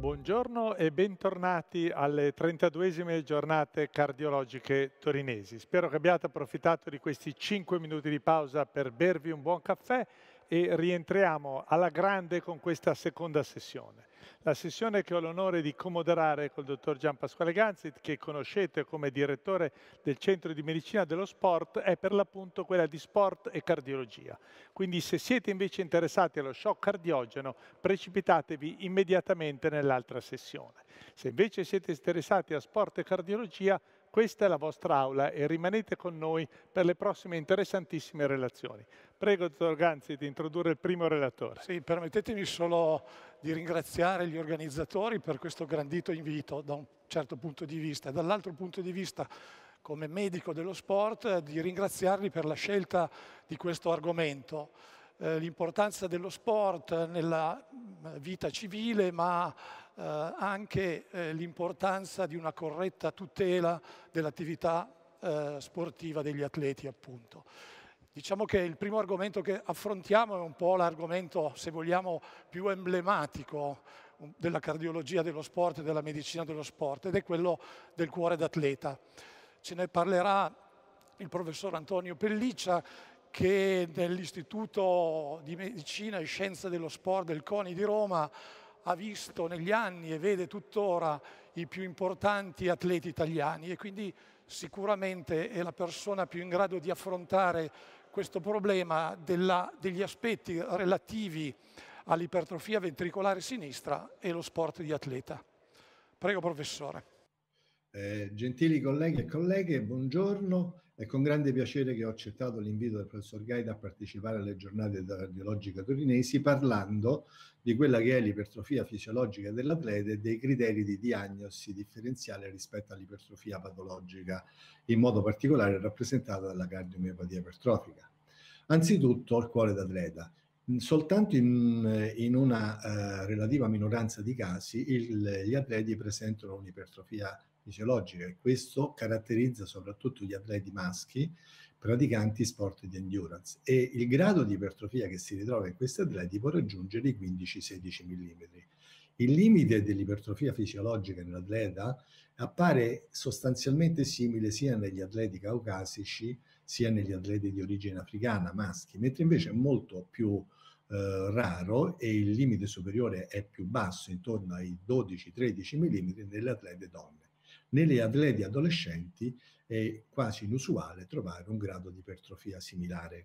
Buongiorno e bentornati alle 32esime giornate cardiologiche torinesi. Spero che abbiate approfittato di questi 5 minuti di pausa per bervi un buon caffè e rientriamo alla grande con questa seconda sessione. La sessione che ho l'onore di comoderare col dottor Gian Pasquale Ganzi, che conoscete come direttore del Centro di Medicina dello Sport, è per l'appunto quella di sport e cardiologia. Quindi se siete invece interessati allo shock cardiogeno, precipitatevi immediatamente nell'altra sessione. Se invece siete interessati a sport e cardiologia, questa è la vostra aula e rimanete con noi per le prossime interessantissime relazioni. Prego, dottor Ganzi, di introdurre il primo relatore. Sì, permettetemi solo di ringraziare gli organizzatori per questo grandito invito da un certo punto di vista. Dall'altro punto di vista, come medico dello sport, di ringraziarli per la scelta di questo argomento. L'importanza dello sport nella vita civile, ma anche l'importanza di una corretta tutela dell'attività sportiva degli atleti, appunto. Diciamo che il primo argomento che affrontiamo è un po' l'argomento, se vogliamo, più emblematico della cardiologia dello sport e della medicina dello sport, ed è quello del cuore d'atleta. Ce ne parlerà il professor Antonio Pelliccia, che nell'Istituto di Medicina e Scienza dello Sport del CONI di Roma ha visto negli anni e vede tuttora i più importanti atleti italiani, e quindi sicuramente è la persona più in grado di affrontare questo problema degli aspetti relativi all'ipertrofia ventricolare sinistra e lo sport di atleta. Prego, professore. Gentili colleghi e colleghe, buongiorno. È con grande piacere che ho accettato l'invito del professor Gaida a partecipare alle giornate cardiologiche torinesi, parlando di quella che è l'ipertrofia fisiologica dell'atleta e dei criteri di diagnosi differenziale rispetto all'ipertrofia patologica, in modo particolare rappresentata dalla cardiomiopatia ipertrofica. Anzitutto il cuore d'atleta. Soltanto in una relativa minoranza di casi gli atleti presentano un'ipertrofia fisiologica, e questo caratterizza soprattutto gli atleti maschi praticanti sport di endurance, e il grado di ipertrofia che si ritrova in questi atleti può raggiungere i 15-16 mm. Il limite dell'ipertrofia fisiologica nell'atleta appare sostanzialmente simile sia negli atleti caucasici sia negli atleti di origine africana maschi, mentre invece è molto più raro e il limite superiore è più basso, intorno ai 12-13 mm nelle atlete donne. Negli atleti adolescenti è quasi inusuale trovare un grado di ipertrofia similare.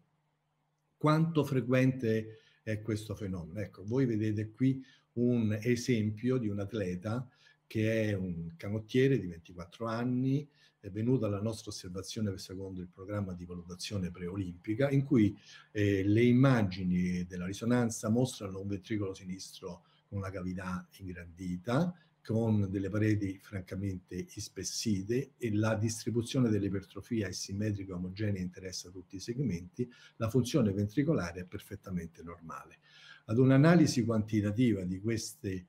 Quanto frequente è questo fenomeno? Ecco, voi vedete qui un esempio di un atleta che è un canottiere di 24 anni, è venuto alla nostra osservazione secondo il programma di valutazione preolimpica, in cui le immagini della risonanza mostrano un ventricolo sinistro con una cavità ingrandita, con delle pareti francamente ispessite, e la distribuzione dell'ipertrofia è simmetrica e omogenea, interessa tutti i segmenti. La funzione ventricolare è perfettamente normale. Ad un'analisi quantitativa di queste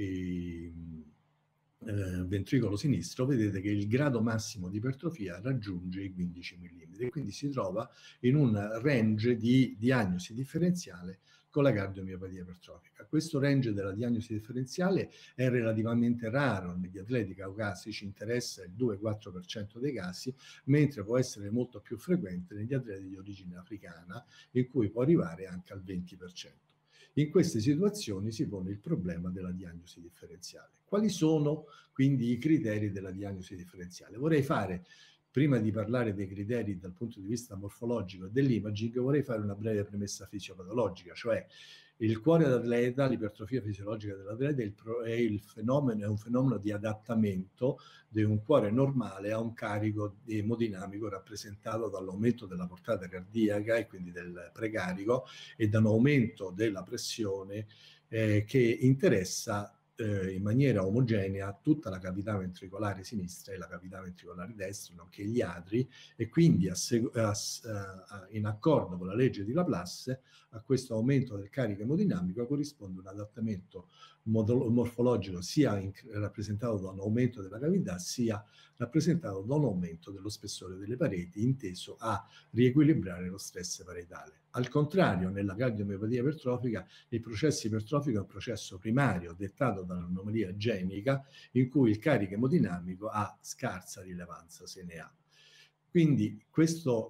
ventricolo sinistro vedete che il grado massimo di ipertrofia raggiunge i 15 mm, e quindi si trova in un range di diagnosi differenziale con la cardiomiopatia ipertrofica. Questo range della diagnosi differenziale è relativamente raro negli atleti caucasici, interessa il 2-4% dei casi, mentre può essere molto più frequente negli atleti di origine africana, in cui può arrivare anche al 20%. In queste situazioni si pone il problema della diagnosi differenziale. Quali sono quindi i criteri della diagnosi differenziale? Vorrei fare, prima di parlare dei criteri dal punto di vista morfologico e dell'imaging, vorrei fare una breve premessa fisiopatologica, cioè il cuore d'atleta, l'ipertrofia fisiologica dell'atleta è un fenomeno di adattamento di un cuore normale a un carico emodinamico rappresentato dall'aumento della portata cardiaca e quindi del precarico e da un aumento della pressione che interessa in maniera omogenea tutta la cavità ventricolare sinistra e la cavità ventricolare destra, nonché gli atri, e quindi in accordo con la legge di Laplace a questo aumento del carico emodinamico corrisponde un adattamento morfologico sia rappresentato da un aumento della cavità, sia rappresentato da un aumento dello spessore delle pareti, inteso a riequilibrare lo stress paretale. Al contrario, nella cardiomiopatia ipertrofica, il processo ipertrofico è un processo primario dettato dall'anomalia genica, in cui il carico emodinamico ha scarsa rilevanza, se ne ha. Quindi questa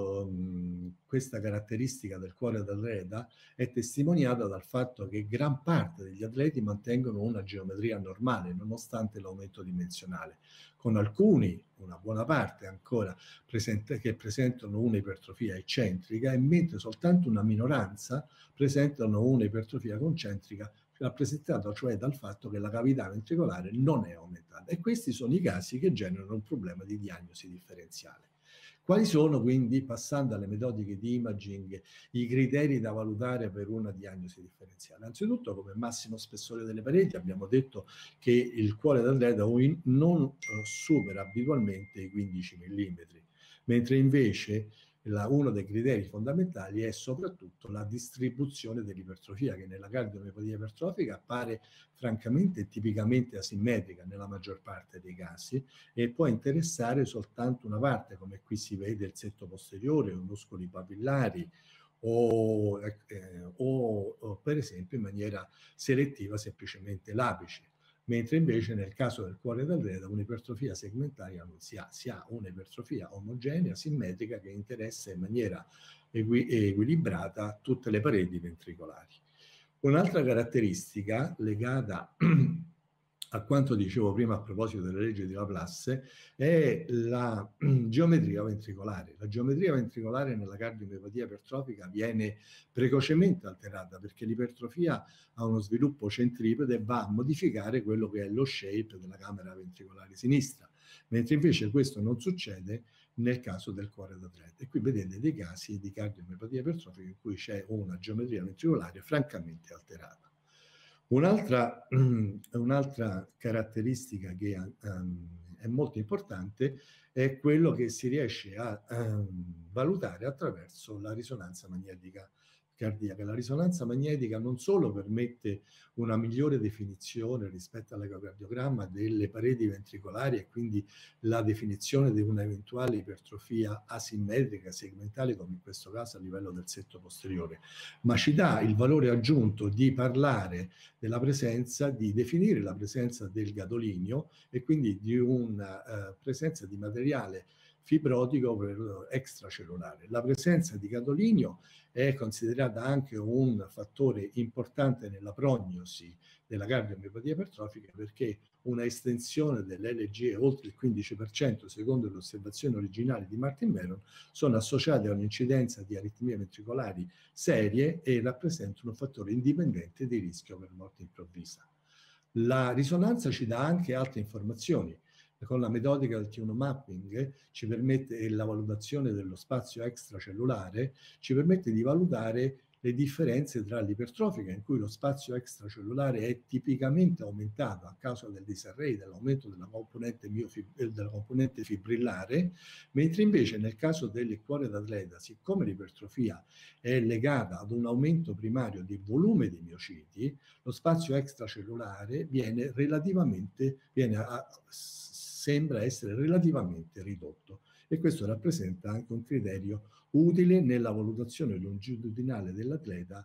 caratteristica del cuore d'atleta è testimoniata dal fatto che gran parte degli atleti mantengono una geometria normale nonostante l'aumento dimensionale, con alcuni, una buona parte ancora, che presentano un'ipertrofia eccentrica, e mentre soltanto una minoranza presentano un'ipertrofia concentrica, rappresentata cioè dal fatto che la cavità ventricolare non è aumentata. E questi sono i casi che generano un problema di diagnosi differenziale. Quali sono quindi, passando alle metodiche di imaging, i criteri da valutare per una diagnosi differenziale? Anzitutto, come massimo spessore delle pareti, abbiamo detto che il cuore d'atleta non supera abitualmente i 15 mm, mentre invece uno dei criteri fondamentali è soprattutto la distribuzione dell'ipertrofia, che nella cardiomiopatia ipertrofica appare francamente e tipicamente asimmetrica nella maggior parte dei casi e può interessare soltanto una parte, come qui si vede il setto posteriore, o muscoli papillari, o per esempio in maniera selettiva semplicemente l'apice. Mentre invece nel caso del cuore d'atleta un'ipertrofia segmentaria non si ha un'ipertrofia omogenea, simmetrica, che interessa in maniera equilibrata tutte le pareti ventricolari. Un'altra caratteristica legata a quanto dicevo prima a proposito della legge di Laplace è la geometria ventricolare. La geometria ventricolare nella cardiomiopatia ipertrofica viene precocemente alterata perché l'ipertrofia ha uno sviluppo centripede e va a modificare quello che è lo shape della camera ventricolare sinistra, mentre invece questo non succede nel caso del cuore d'atleta. E qui vedete dei casi di cardiomiopatia ipertrofica in cui c'è una geometria ventricolare francamente alterata. Un'altra caratteristica che è molto importante è quello che si riesce a valutare attraverso la risonanza magnetica cardiaca. La risonanza magnetica non solo permette una migliore definizione rispetto all'ecocardiogramma delle pareti ventricolari e quindi la definizione di un'eventuale ipertrofia asimmetrica segmentale, come in questo caso a livello del setto posteriore, ma ci dà il valore aggiunto di parlare della presenza, di definire la presenza del gadolinio e quindi di una presenza di materiale fibrotico extracellulare. La presenza di gadolinio è considerata anche un fattore importante nella prognosi della cardiomiopatia ipertrofica, perché una estensione dell'LGE oltre il 15%, secondo le osservazioni originali di Martin Meron, sono associate a un'incidenza di aritmie ventricolari serie e rappresentano un fattore indipendente di rischio per morte improvvisa. La risonanza ci dà anche altre informazioni. Con la metodica del T1 mapping ci permette, e la valutazione dello spazio extracellulare ci permette di valutare le differenze tra l'ipertrofica, in cui lo spazio extracellulare è tipicamente aumentato a causa del disarray, dell'aumento della componente fibrillare, mentre invece nel caso del cuore d'atleta, siccome l'ipertrofia è legata ad un aumento primario di volume di miociti, lo spazio extracellulare sembra essere relativamente ridotto, e questo rappresenta anche un criterio utile nella valutazione longitudinale dell'atleta.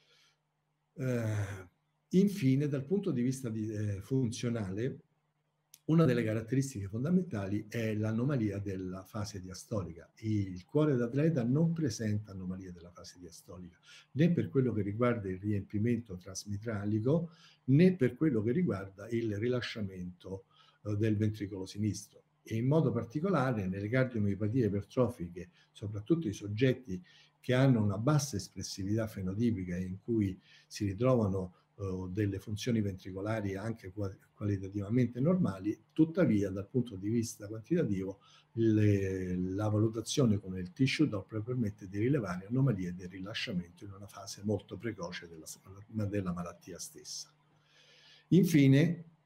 Infine, dal punto di vista funzionale, una delle caratteristiche fondamentali è l'anomalia della fase diastolica. Il cuore d'atleta non presenta anomalie della fase diastolica, né per quello che riguarda il riempimento trasmitralico, né per quello che riguarda il rilasciamento del ventricolo sinistro. E in modo particolare nelle cardiomiopatie ipertrofiche, soprattutto i soggetti che hanno una bassa espressività fenotipica e in cui si ritrovano delle funzioni ventricolari anche qualitativamente normali, tuttavia dal punto di vista quantitativo la valutazione con il tissue Doppler permette di rilevare anomalie del rilasciamento in una fase molto precoce della malattia stessa. Infine,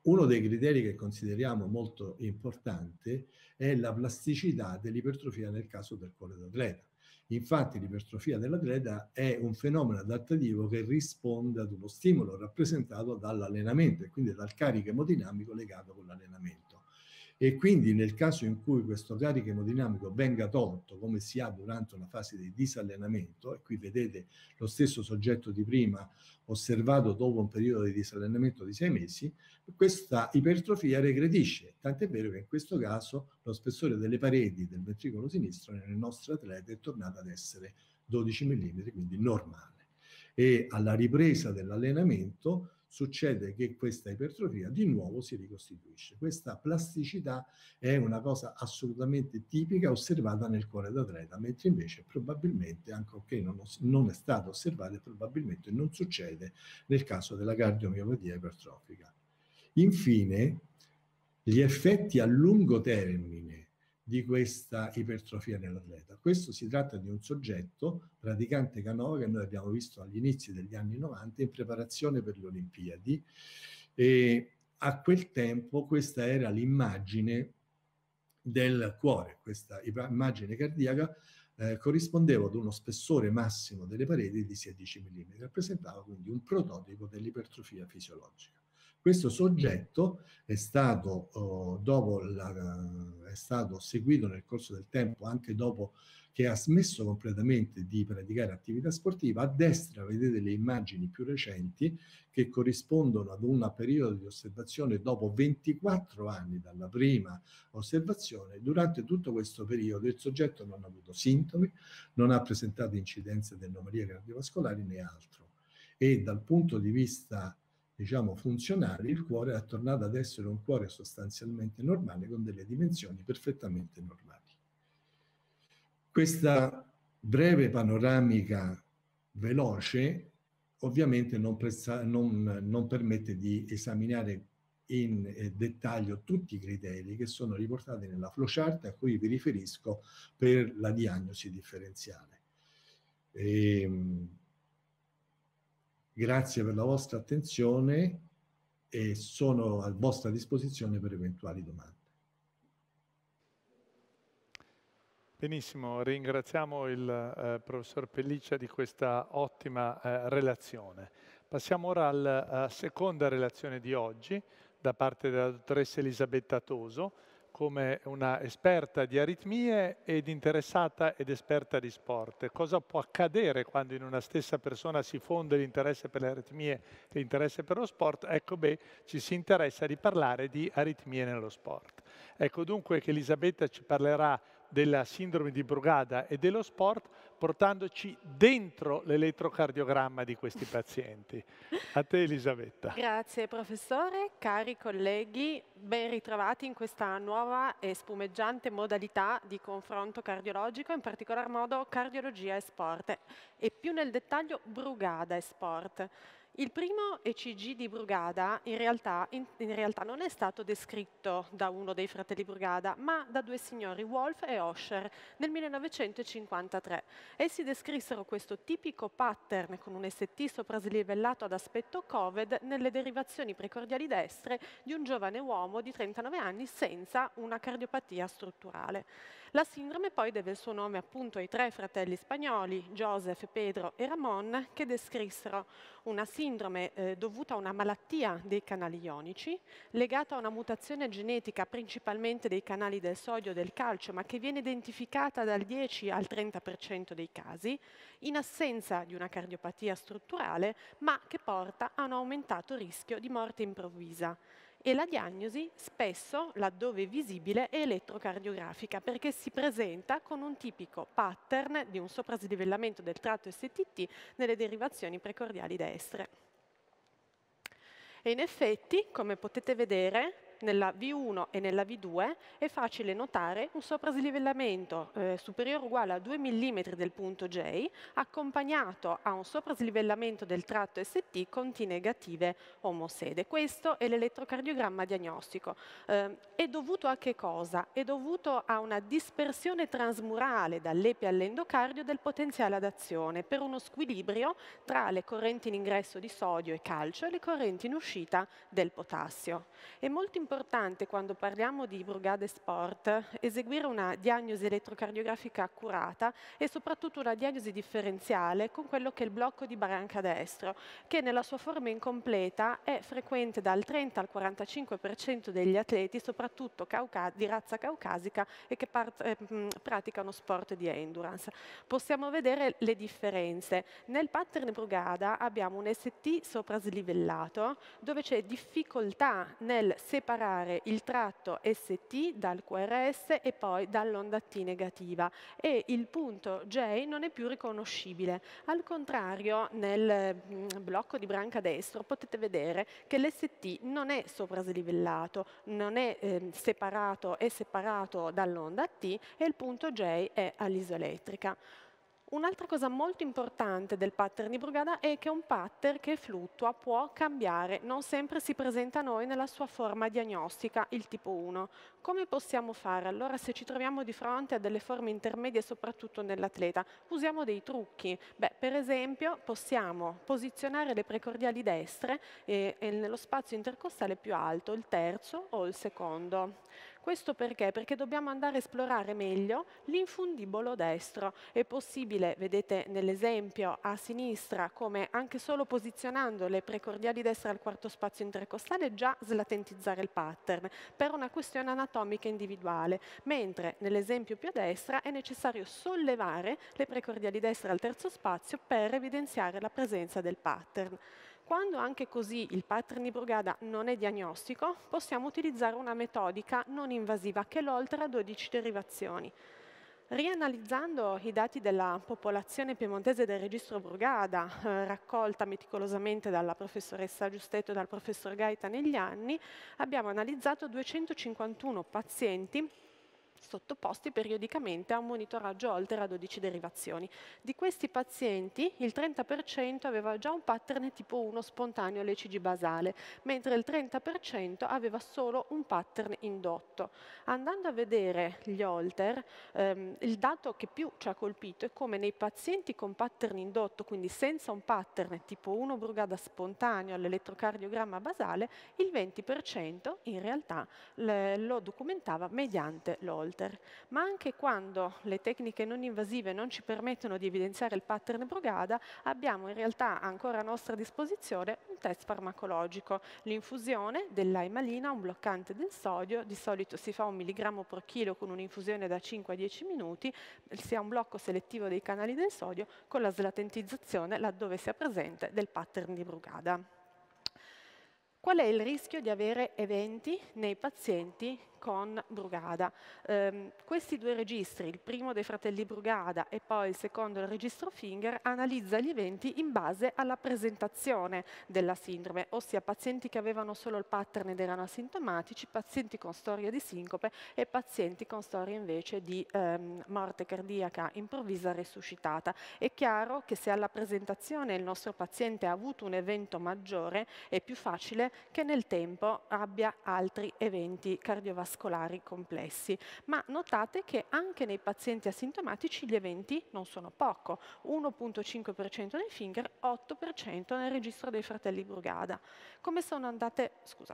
Uno dei criteri che consideriamo molto importante è la plasticità dell'ipertrofia nel caso del cuore d'atleta. Infatti l'ipertrofia dell'atleta è un fenomeno adattativo che risponde ad uno stimolo rappresentato dall'allenamento e quindi dal carico emodinamico legato con l'allenamento. E quindi nel caso in cui questo carico emodinamico venga tolto, come si ha durante una fase di disallenamento, e qui vedete lo stesso soggetto di prima osservato dopo un periodo di disallenamento di 6 mesi, questa ipertrofia regredisce, tant'è vero che in questo caso lo spessore delle pareti del ventricolo sinistro nel nostro atleta è tornato ad essere 12 mm, quindi normale. E alla ripresa dell'allenamento succede che questa ipertrofia di nuovo si ricostituisce. Questa plasticità è una cosa assolutamente tipica osservata nel cuore d'atleta, mentre invece probabilmente, anche non è stata osservata, probabilmente non succede nel caso della cardiomiopatia ipertrofica. Infine, gli effetti a lungo termine di questa ipertrofia nell'atleta. Questo si tratta di un soggetto praticante canoa che noi abbiamo visto agli inizi degli anni 90 in preparazione per le Olimpiadi, e a quel tempo questa era l'immagine del cuore, questa immagine cardiaca corrispondeva ad uno spessore massimo delle pareti di 16 mm, rappresentava quindi un prototipo dell'ipertrofia fisiologica. Questo soggetto è stato, è stato seguito nel corso del tempo, anche dopo che ha smesso completamente di praticare attività sportiva. A destra vedete le immagini più recenti che corrispondono ad un periodo di osservazione dopo 24 anni dalla prima osservazione. Durante tutto questo periodo il soggetto non ha avuto sintomi, non ha presentato incidenze di anomalie cardiovascolari né altro. E dal punto di vista, diciamo, funzionali, il cuore è tornato ad essere un cuore sostanzialmente normale con delle dimensioni perfettamente normali. Questa breve panoramica veloce ovviamente non permette di esaminare in dettaglio tutti i criteri che sono riportati nella flowchart a cui vi riferisco per la diagnosi differenziale. Grazie per la vostra attenzione e sono a vostra disposizione per eventuali domande. Benissimo, ringraziamo il professor Pelliccia di questa ottima relazione. Passiamo ora alla seconda relazione di oggi da parte della dottoressa Elisabetta Toso, come una esperta di aritmie ed interessata ed esperta di sport. Cosa può accadere quando in una stessa persona si fonde l'interesse per le aritmie e l'interesse per lo sport? Ecco, ci si interessa di parlare di aritmie nello sport. Ecco dunque che Elisabetta ci parlerà della sindrome di Brugada e dello sport, portandoci dentro l'elettrocardiogramma di questi pazienti. A te Elisabetta. Grazie professore, cari colleghi, ben ritrovati in questa nuova e spumeggiante modalità di confronto cardiologico, in particolar modo cardiologia e sport, e più nel dettaglio Brugada e sport. Il primo ECG di Brugada in realtà non è stato descritto da uno dei fratelli Brugada, ma da due signori, Wolf e Osher, nel 1953. Essi descrissero questo tipico pattern con un ST sopraslivellato ad aspetto Covid nelle derivazioni precordiali destre di un giovane uomo di 39 anni senza una cardiopatia strutturale. La sindrome poi deve il suo nome appunto ai tre fratelli spagnoli, Joseph, Pedro e Ramon, che descrissero una sindrome dovuta a una malattia dei canali ionici, legata a una mutazione genetica principalmente dei canali del sodio e del calcio, ma che viene identificata dal 10 al 30% dei casi, in assenza di una cardiopatia strutturale, ma che porta a un aumentato rischio di morte improvvisa. E la diagnosi, spesso, laddove visibile, è elettrocardiografica, perché si presenta con un tipico pattern di un sopraslivellamento del tratto STT nelle derivazioni precordiali destre. E in effetti, come potete vedere, nella V1 e nella V2 è facile notare un sopraslivellamento superiore o uguale a 2 mm del punto J, accompagnato a un sopraslivellamento del tratto ST con T negative omosede. Questo è l'elettrocardiogramma diagnostico. È dovuto a che cosa? È dovuto a una dispersione transmurale dall'epi all'endocardio del potenziale ad azione per uno squilibrio tra le correnti in ingresso di sodio e calcio e le correnti in uscita del potassio. È molto importante, quando parliamo di Brugada Sport, eseguire una diagnosi elettrocardiografica accurata e soprattutto una diagnosi differenziale con quello che è il blocco di branca destro, che nella sua forma incompleta è frequente dal 30 al 45% degli atleti, soprattutto di razza caucasica e che praticano sport di endurance. Possiamo vedere le differenze. Nel pattern Brugada abbiamo un ST sopraslivellato dove c'è difficoltà nel separare il tratto ST dal QRS e poi dall'onda T negativa, e il punto J non è più riconoscibile. Al contrario, nel blocco di branca destro potete vedere che l'ST non è sopraslivellato, non è separato dall'onda T, e il punto J è all'isoelettrica. Un'altra cosa molto importante del pattern di Brugada è che è un pattern che fluttua, può cambiare, non sempre si presenta a noi nella sua forma diagnostica, il tipo 1. Come possiamo fare? Allora, se ci troviamo di fronte a delle forme intermedie, soprattutto nell'atleta, usiamo dei trucchi. Per esempio, possiamo posizionare le precordiali destre nello spazio intercostale più alto, il terzo o il secondo. Questo perché? Perché dobbiamo andare a esplorare meglio l'infundibolo destro. È possibile, vedete nell'esempio a sinistra, come anche solo posizionando le precordiali destre al quarto spazio intercostale già slatentizzare il pattern per una questione anatomica individuale, mentre nell'esempio più a destra è necessario sollevare le precordiali destre al terzo spazio per evidenziare la presenza del pattern. Quando anche così il pattern di Brugada non è diagnostico, possiamo utilizzare una metodica non invasiva che è l'Holter a 12 derivazioni. Rianalizzando i dati della popolazione piemontese del registro Brugada, raccolta meticolosamente dalla professoressa Giustetto e dal professor Gaeta negli anni, abbiamo analizzato 251 pazienti sottoposti periodicamente a un monitoraggio Holter a 12 derivazioni. Di questi pazienti il 30% aveva già un pattern tipo 1 spontaneo all'ECG basale, mentre il 30% aveva solo un pattern indotto. Andando a vedere gli Holter, il dato che più ci ha colpito è come nei pazienti con pattern indotto, quindi senza un pattern tipo 1 Brugada spontaneo all'elettrocardiogramma basale, il 20% in realtà lo documentava mediante l'Holter. Ma anche quando le tecniche non invasive non ci permettono di evidenziare il pattern Brugada, abbiamo in realtà ancora a nostra disposizione un test farmacologico, l'infusione dell'aimalina, un bloccante del sodio. Di solito si fa 1 mg per chilo con un'infusione da 5 a 10 minuti, si ha un blocco selettivo dei canali del sodio con la slatentizzazione, laddove sia presente, del pattern di Brugada. Qual è il rischio di avere eventi nei pazienti con Brugada? Questi due registri, il primo dei fratelli Brugada e poi il secondo il registro Finger, analizza gli eventi in base alla presentazione della sindrome, ossia pazienti che avevano solo il pattern ed erano asintomatici, pazienti con storia di sincope e pazienti con storia invece di morte cardiaca improvvisa resuscitata. È chiaro che se alla presentazione il nostro paziente ha avuto un evento maggiore, è più facile che nel tempo abbia altri eventi cardiovascolari complessi. Ma notate che anche nei pazienti asintomatici gli eventi non sono poco, 1,5% nei Finger, 8% nel registro dei fratelli Brugada. Come sono andate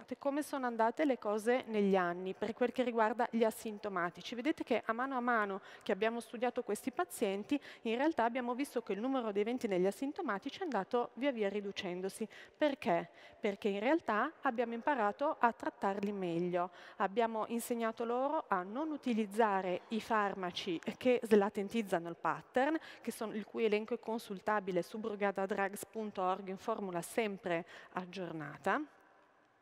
le cose negli anni per quel che riguarda gli asintomatici? Vedete che a mano che abbiamo studiato questi pazienti, in realtà abbiamo visto che il numero di eventi negli asintomatici è andato via via riducendosi. Perché? Perché in realtà abbiamo imparato a trattarli meglio, abbiamo insegnato loro a non utilizzare i farmaci che slatentizzano il pattern, il cui elenco è consultabile su brugadadrugs.org in formula sempre aggiornata.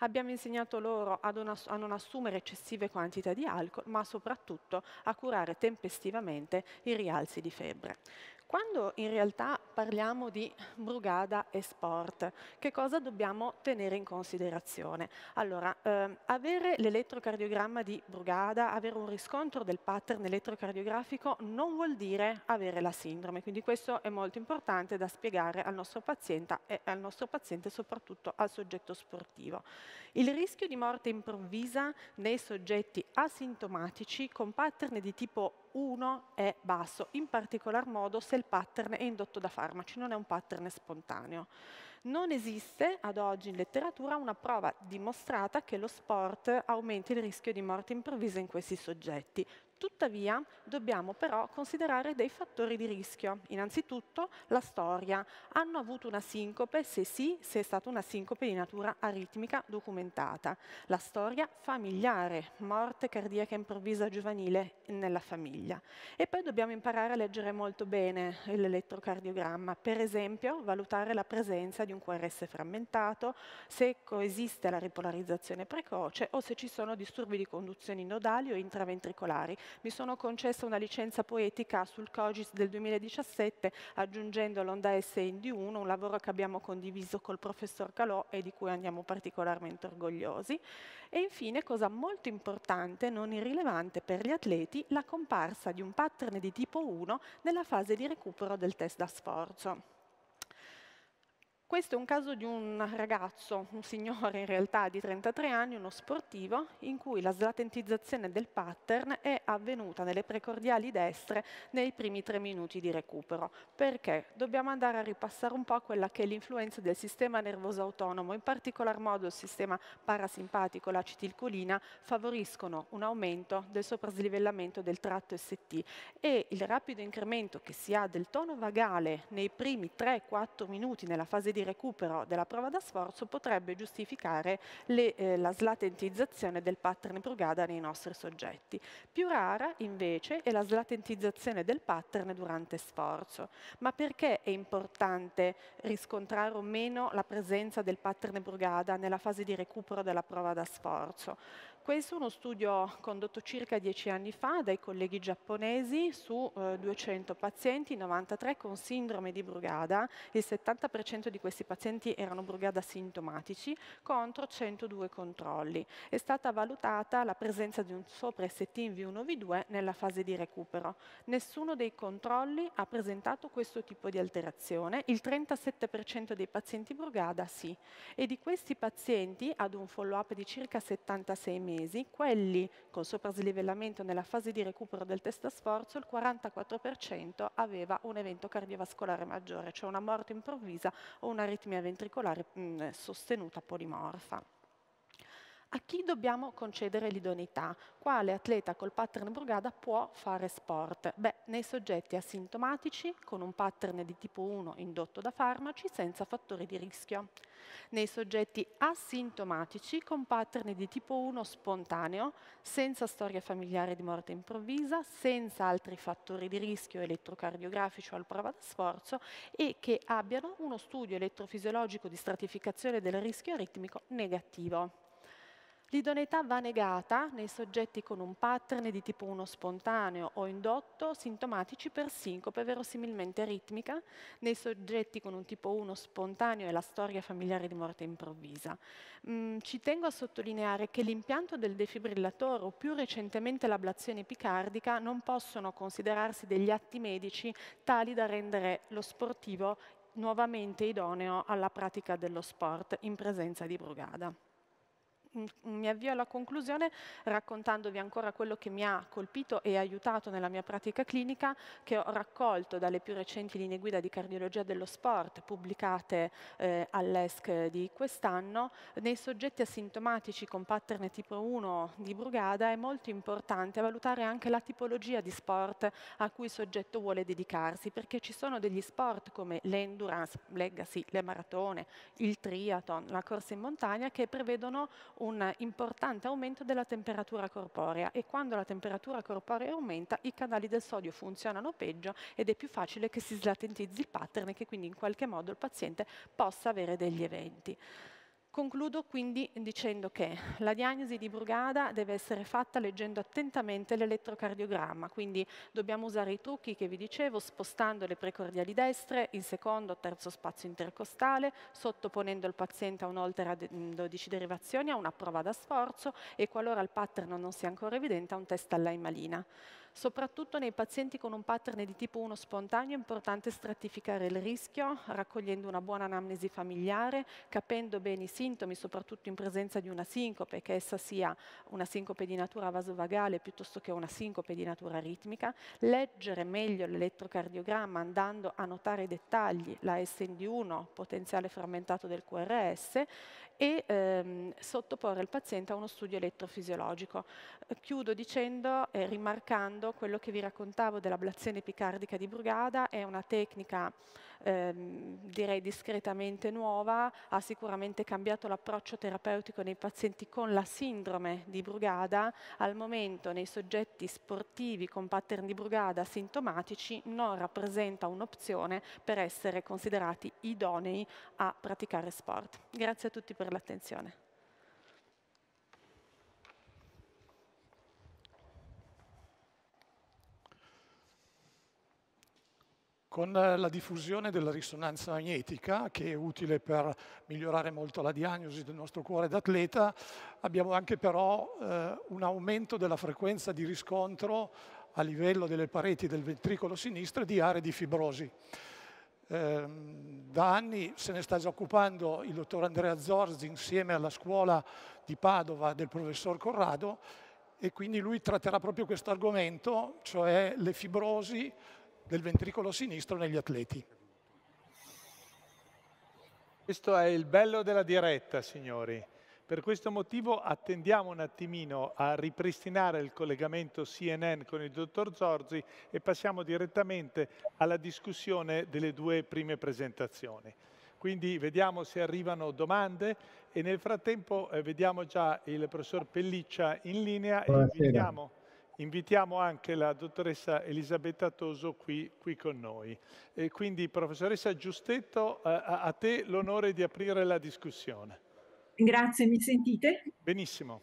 Abbiamo insegnato loro a non assumere eccessive quantità di alcol, ma soprattutto a curare tempestivamente i rialzi di febbre. Quando in realtà parliamo di Brugada e sport, che cosa dobbiamo tenere in considerazione? Allora, avere l'elettrocardiogramma di Brugada, avere un riscontro del pattern elettrocardiografico non vuol dire avere la sindrome, quindi questo è molto importante da spiegare al nostro paziente e al nostro paziente, soprattutto al soggetto sportivo. Il rischio di morte improvvisa nei soggetti asintomatici con pattern di tipo 1 è basso, in particolar modo se il pattern è indotto da farmaci, non è un pattern spontaneo. Non esiste ad oggi in letteratura una prova dimostrata che lo sport aumenti il rischio di morte improvvisa in questi soggetti. Tuttavia, dobbiamo però considerare dei fattori di rischio. Innanzitutto, la storia. Hanno avuto una sincope? Se sì, se è stata una sincope di natura aritmica documentata. La storia familiare, morte cardiaca improvvisa giovanile nella famiglia. E poi dobbiamo imparare a leggere molto bene l'elettrocardiogramma. Per esempio, valutare la presenza di un QRS frammentato, se coesiste la ripolarizzazione precoce o se ci sono disturbi di conduzioni nodali o intraventricolari. Mi sono concessa una licenza poetica sul COGIS del 2017 aggiungendo l'onda S in D1, un lavoro che abbiamo condiviso col professor Calò e di cui andiamo particolarmente orgogliosi. E infine, cosa molto importante, non irrilevante per gli atleti, la comparsa di un pattern di tipo 1 nella fase di recupero del test da sforzo. Questo è un caso di un ragazzo, un signore in realtà di 33 anni, uno sportivo, in cui la slatentizzazione del pattern è avvenuta nelle precordiali destre nei primi 3 minuti di recupero. Perché? Dobbiamo andare a ripassare un po' quella che è l'influenza del sistema nervoso autonomo, in particolar modo il sistema parasimpatico, l'acetilcolina, favoriscono un aumento del sopraslivellamento del tratto ST e il rapido incremento che si ha del tono vagale nei primi 3-4 minuti nella fase di recupero della prova da sforzo potrebbe giustificare la slatentizzazione del pattern Brugada nei nostri soggetti. Più rara invece è la slatentizzazione del pattern durante sforzo. Ma perché è importante riscontrare o meno la presenza del pattern Brugada nella fase di recupero della prova da sforzo? Questo è uno studio condotto circa 10 anni fa dai colleghi giapponesi su 200 pazienti, 93 con sindrome di Brugada. Il 70% di questi pazienti erano Brugada sintomatici contro 102 controlli. È stata valutata la presenza di un sopra ST in V1-V2 nella fase di recupero. Nessuno dei controlli ha presentato questo tipo di alterazione. Il 37% dei pazienti Brugada sì. E di questi pazienti, ad un follow-up di circa 76 mesi, quelli con sopraslivellamento nella fase di recupero del test da sforzo, il 44% aveva un evento cardiovascolare maggiore, cioè una morte improvvisa o un'aritmia ventricolare sostenuta polimorfa. A chi dobbiamo concedere l'idoneità? Quale atleta col pattern Brugada può fare sport? Beh, nei soggetti asintomatici con un pattern di tipo 1 indotto da farmaci senza fattori di rischio. Nei soggetti asintomatici con pattern di tipo 1 spontaneo, senza storia familiare di morte improvvisa, senza altri fattori di rischio elettrocardiografici o al prova da sforzo e che abbiano uno studio elettrofisiologico di stratificazione del rischio aritmico negativo. L'idoneità va negata nei soggetti con un pattern di tipo 1 spontaneo o indotto sintomatici per sincope verosimilmente aritmica, nei soggetti con un tipo 1 spontaneo e la storia familiare di morte improvvisa. Ci tengo a sottolineare che l'impianto del defibrillatore o più recentemente l'ablazione epicardica non possono considerarsi degli atti medici tali da rendere lo sportivo nuovamente idoneo alla pratica dello sport in presenza di Brugada. Mi avvio alla conclusione raccontandovi ancora quello che mi ha colpito e aiutato nella mia pratica clinica, che ho raccolto dalle più recenti linee guida di cardiologia dello sport pubblicate all'ESC di quest'anno. Nei soggetti asintomatici con pattern tipo 1 di Brugada è molto importante valutare anche la tipologia di sport a cui il soggetto vuole dedicarsi, perché ci sono degli sport come l'endurance, legacy, le maratone, il triathlon, la corsa in montagna che prevedono un importante aumento della temperatura corporea e quando la temperatura corporea aumenta i canali del sodio funzionano peggio ed è più facile che si slatentizzi il pattern e che quindi in qualche modo il paziente possa avere degli eventi. Concludo quindi dicendo che la diagnosi di Brugada deve essere fatta leggendo attentamente l'elettrocardiogramma, quindi dobbiamo usare i trucchi che vi dicevo, spostando le precordiali destre, il secondo o terzo spazio intercostale, sottoponendo il paziente a un'oltera 12 derivazioni, a una prova da sforzo e qualora il pattern non sia ancora evidente a un test all'aimalina. Soprattutto nei pazienti con un pattern di tipo 1 spontaneo è importante stratificare il rischio, raccogliendo una buona anamnesi familiare, capendo bene i sintomi, soprattutto in presenza di una sincope, che essa sia una sincope di natura vasovagale piuttosto che una sincope di natura aritmica, leggere meglio l'elettrocardiogramma andando a notare i dettagli, la SND1, potenziale frammentato del QRS, e sottoporre il paziente a uno studio elettrofisiologico. Chiudo dicendo e rimarcando quello che vi raccontavo dell'ablazione epicardica di Brugada. È una tecnica direi discretamente nuova, ha sicuramente cambiato l'approccio terapeutico nei pazienti con la sindrome di Brugada. Al momento nei soggetti sportivi con pattern di Brugada sintomatici non rappresenta un'opzione per essere considerati idonei a praticare sport. Grazie a tutti per l'attenzione. Con la diffusione della risonanza magnetica, che è utile per migliorare molto la diagnosi del nostro cuore d'atleta, abbiamo anche però un aumento della frequenza di riscontro a livello delle pareti del ventricolo sinistro di aree di fibrosi. Da anni se ne sta già occupando il dottor Andrea Zorzi insieme alla scuola di Padova del professor Corrado, e quindi lui tratterà proprio questo argomento, cioè le fibrosi del ventricolo sinistro negli atleti. Questo è il bello della diretta, signori. Per questo motivo attendiamo un attimino a ripristinare il collegamento CNN con il dottor Zorzi e passiamo direttamente alla discussione delle due prime presentazioni. Quindi vediamo se arrivano domande e nel frattempo vediamo già il professor Pelliccia in linea e invitiamo anche la dottoressa Elisabetta Toso qui con noi. E quindi, professoressa Giustetto, a te l'onore di aprire la discussione. Grazie, mi sentite? Benissimo.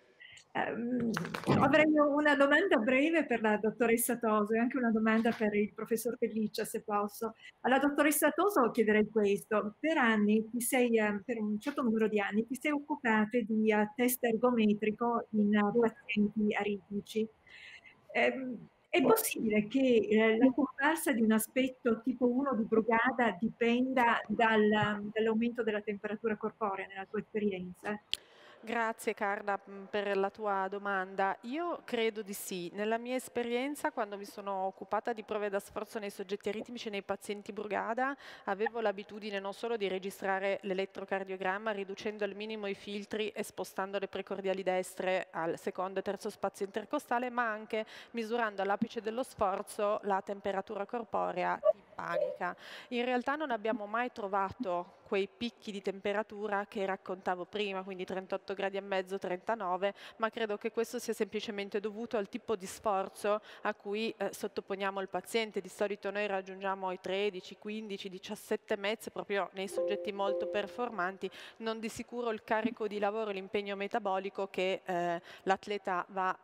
Avrei una domanda breve per la dottoressa Toso e anche una domanda per il professor Pelliccia, se posso. Alla dottoressa Toso chiederei questo. Per anni, per un certo numero di anni, ti sei occupata di test ergometrico in pazienti aritmici. È possibile che la comparsa di un aspetto tipo 1 di Brugada dipenda dall'aumento della temperatura corporea nella tua esperienza? Grazie Carla per la tua domanda. Io credo di sì. Nella mia esperienza, quando mi sono occupata di prove da sforzo nei soggetti aritmici e nei pazienti Brugada, avevo l'abitudine non solo di registrare l'elettrocardiogramma riducendo al minimo i filtri e spostando le precordiali destre al secondo e terzo spazio intercostale, ma anche misurando all'apice dello sforzo la temperatura corporea tippanica. In realtà non abbiamo mai trovato quei picchi di temperatura che raccontavo prima, quindi 38 gradi e mezzo, 39, ma credo che questo sia semplicemente dovuto al tipo di sforzo a cui sottoponiamo il paziente. Di solito noi raggiungiamo i 13, 15, 17 mezzi proprio nei soggetti molto performanti, non di sicuro il carico di lavoro e l'impegno metabolico che l'atleta a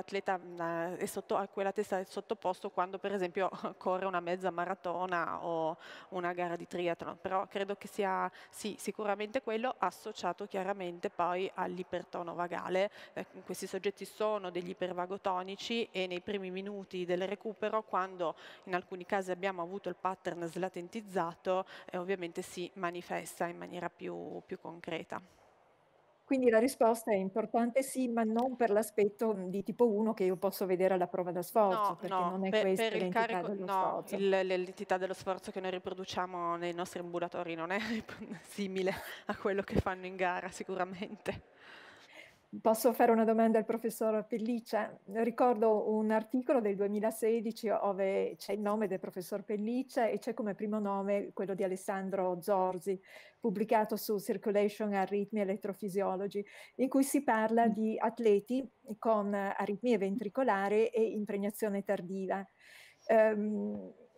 cui l'atleta è sottoposto quando per esempio corre una mezza maratona o una gara di triathlon. Però credo che sia sì, sicuramente quello, associato chiaramente poi all'ipertono vagale. Questi soggetti sono degli ipervagotonici e nei primi minuti del recupero, quando in alcuni casi abbiamo avuto il pattern slatentizzato, ovviamente si manifesta in maniera più concreta. Quindi la risposta è importante sì, ma non per l'aspetto di tipo 1 che io posso vedere alla prova da sforzo, perché non è questa per il l'entità carico, dello no, sforzo. l'entità dello sforzo che noi riproduciamo nei nostri ambulatori non è simile a quello che fanno in gara sicuramente. Posso fare una domanda al professor Pelliccia? Ricordo un articolo del 2016 dove c'è il nome del professor Pelliccia e c'è come primo nome quello di Alessandro Zorzi, pubblicato su Circulation Arrhythmia Electrophysiology, in cui si parla di atleti con aritmie ventricolari e impregnazione tardiva.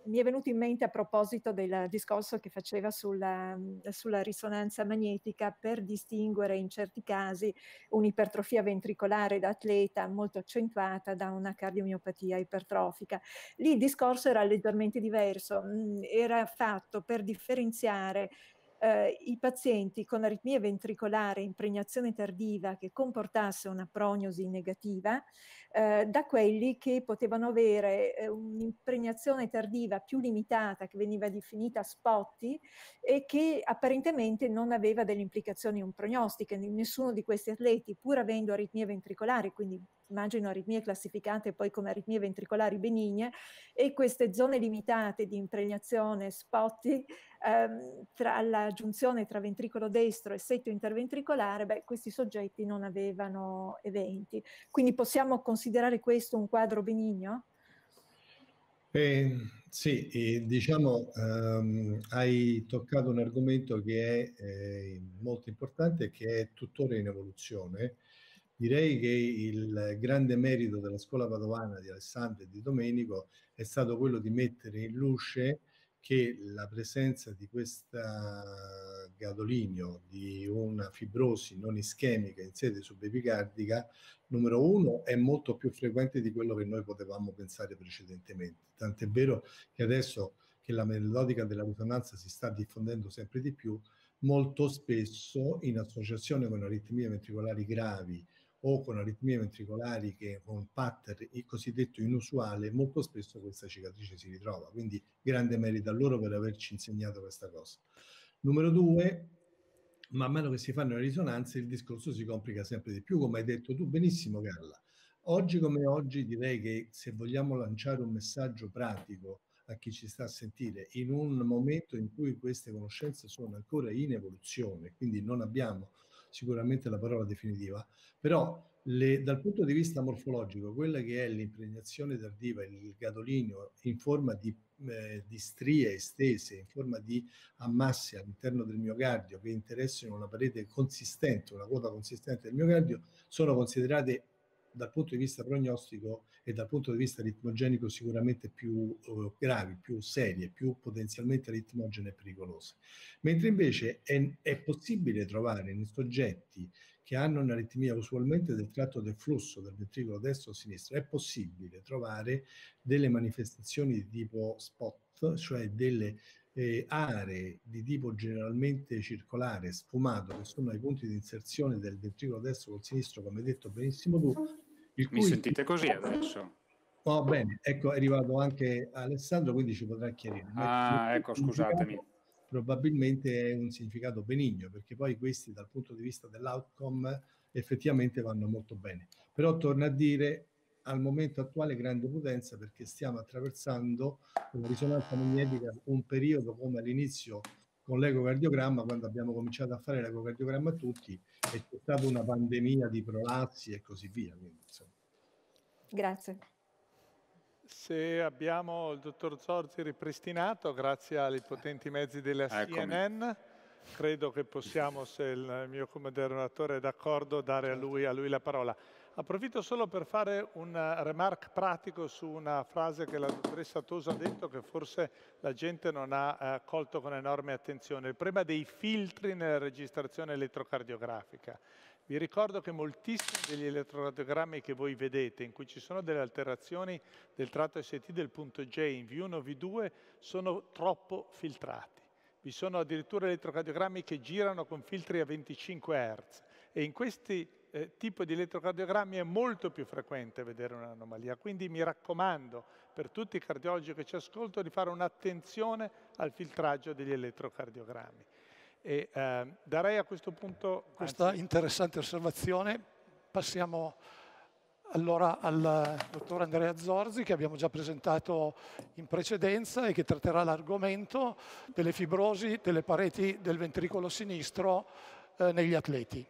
mi è venuto in mente a proposito del discorso che faceva sulla risonanza magnetica, per distinguere in certi casi un'ipertrofia ventricolare da atleta molto accentuata da una cardiomiopatia ipertrofica. Lì il discorso era leggermente diverso, era fatto per differenziare i pazienti con aritmia ventricolare e impregnazione tardiva che comportasse una prognosi negativa da quelli che potevano avere un'impregnazione tardiva più limitata, che veniva definita SPOTTI, e che apparentemente non aveva delle implicazioni prognostiche. Nessuno di questi atleti, pur avendo aritmie ventricolari, quindi immagino aritmie classificate poi come aritmie ventricolari benigne, e queste zone limitate di impregnazione SPOTTI tra la giunzione tra ventricolo destro e setto interventricolare, questi soggetti non avevano eventi. Quindi possiamo considerare questo un quadro benigno? Sì, diciamo, hai toccato un argomento che è molto importante e che è tuttora in evoluzione. Direi che il grande merito della scuola padovana di Alessandro e di Domenico è stato quello di mettere in luce che la presenza di questa gadolinio, di una fibrosi non ischemica in sede subepicardica, numero uno, è molto più frequente di quello che noi potevamo pensare precedentemente. Tant'è vero che adesso che la melodica della risonanza si sta diffondendo sempre di più, molto spesso in associazione con aritmie ventricolari gravi o con aritmie ventricolari che con pattern il cosiddetto inusuale, molto spesso questa cicatrice si ritrova. Quindi grande merito a loro per averci insegnato questa cosa. Numero due, man mano che si fanno le risonanze il discorso si complica sempre di più, come hai detto tu benissimo Carla. Oggi come oggi direi che se vogliamo lanciare un messaggio pratico a chi ci sta a sentire in un momento in cui queste conoscenze sono ancora in evoluzione, quindi non abbiamo sicuramente la parola definitiva, però dal punto di vista morfologico, quella che è l'impregnazione tardiva, il gadolinio in forma di strie estese, in forma di ammassi all'interno del miocardio che interessano una parete consistente, una quota consistente del miocardio, sono considerate dal punto di vista prognostico e dal punto di vista ritmogenico sicuramente più gravi, più serie, più potenzialmente ritmogene e pericolose. Mentre invece è possibile trovare in soggetti che hanno un'aritmia usualmente del tratto del flusso del ventricolo destro o sinistro, è possibile trovare delle manifestazioni di tipo spot, cioè delle aree di tipo generalmente circolare, sfumato, che sono ai punti di inserzione del ventricolo destro col sinistro, come hai detto benissimo tu. Mi sentite così adesso? Oh, bene, ecco, è arrivato anche Alessandro, quindi ci potrà chiarire. Ah, ecco, scusatemi. Probabilmente è un significato benigno, perché poi questi dal punto di vista dell'outcome effettivamente vanno molto bene. Però torno a dire, al momento attuale grande potenza, perché stiamo attraversando una risonanza magnetica, un periodo come all'inizio con l'ecocardiogramma, quando abbiamo cominciato a fare l'ecocardiogramma a tutti, e c'è stata una pandemia di prolassi e così via. Quindi, insomma. Grazie. Se abbiamo il dottor Zorzi ripristinato, grazie ai potenti mezzi della CNN, credo che possiamo, se il mio comoderatore è d'accordo, dare a lui la parola. Approfitto solo per fare un remark pratico su una frase che la dottoressa Toso ha detto, che forse la gente non ha colto con enorme attenzione. Il problema dei filtri nella registrazione elettrocardiografica. Vi ricordo che moltissimi degli elettrocardiogrammi che voi vedete, in cui ci sono delle alterazioni del tratto ST del punto J in V1 o V2, sono troppo filtrati. Vi sono addirittura elettrocardiogrammi che girano con filtri a 25 Hz e in questi tipi di elettrocardiogrammi è molto più frequente vedere un'anomalia. Quindi mi raccomando per tutti i cardiologi che ci ascoltano di fare un'attenzione al filtraggio degli elettrocardiogrammi. E darei a questo punto questa interessante osservazione. Passiamo allora al dottor Andrea Zorzi, che abbiamo già presentato in precedenza e che tratterà l'argomento delle fibrosi delle pareti del ventricolo sinistro negli atleti.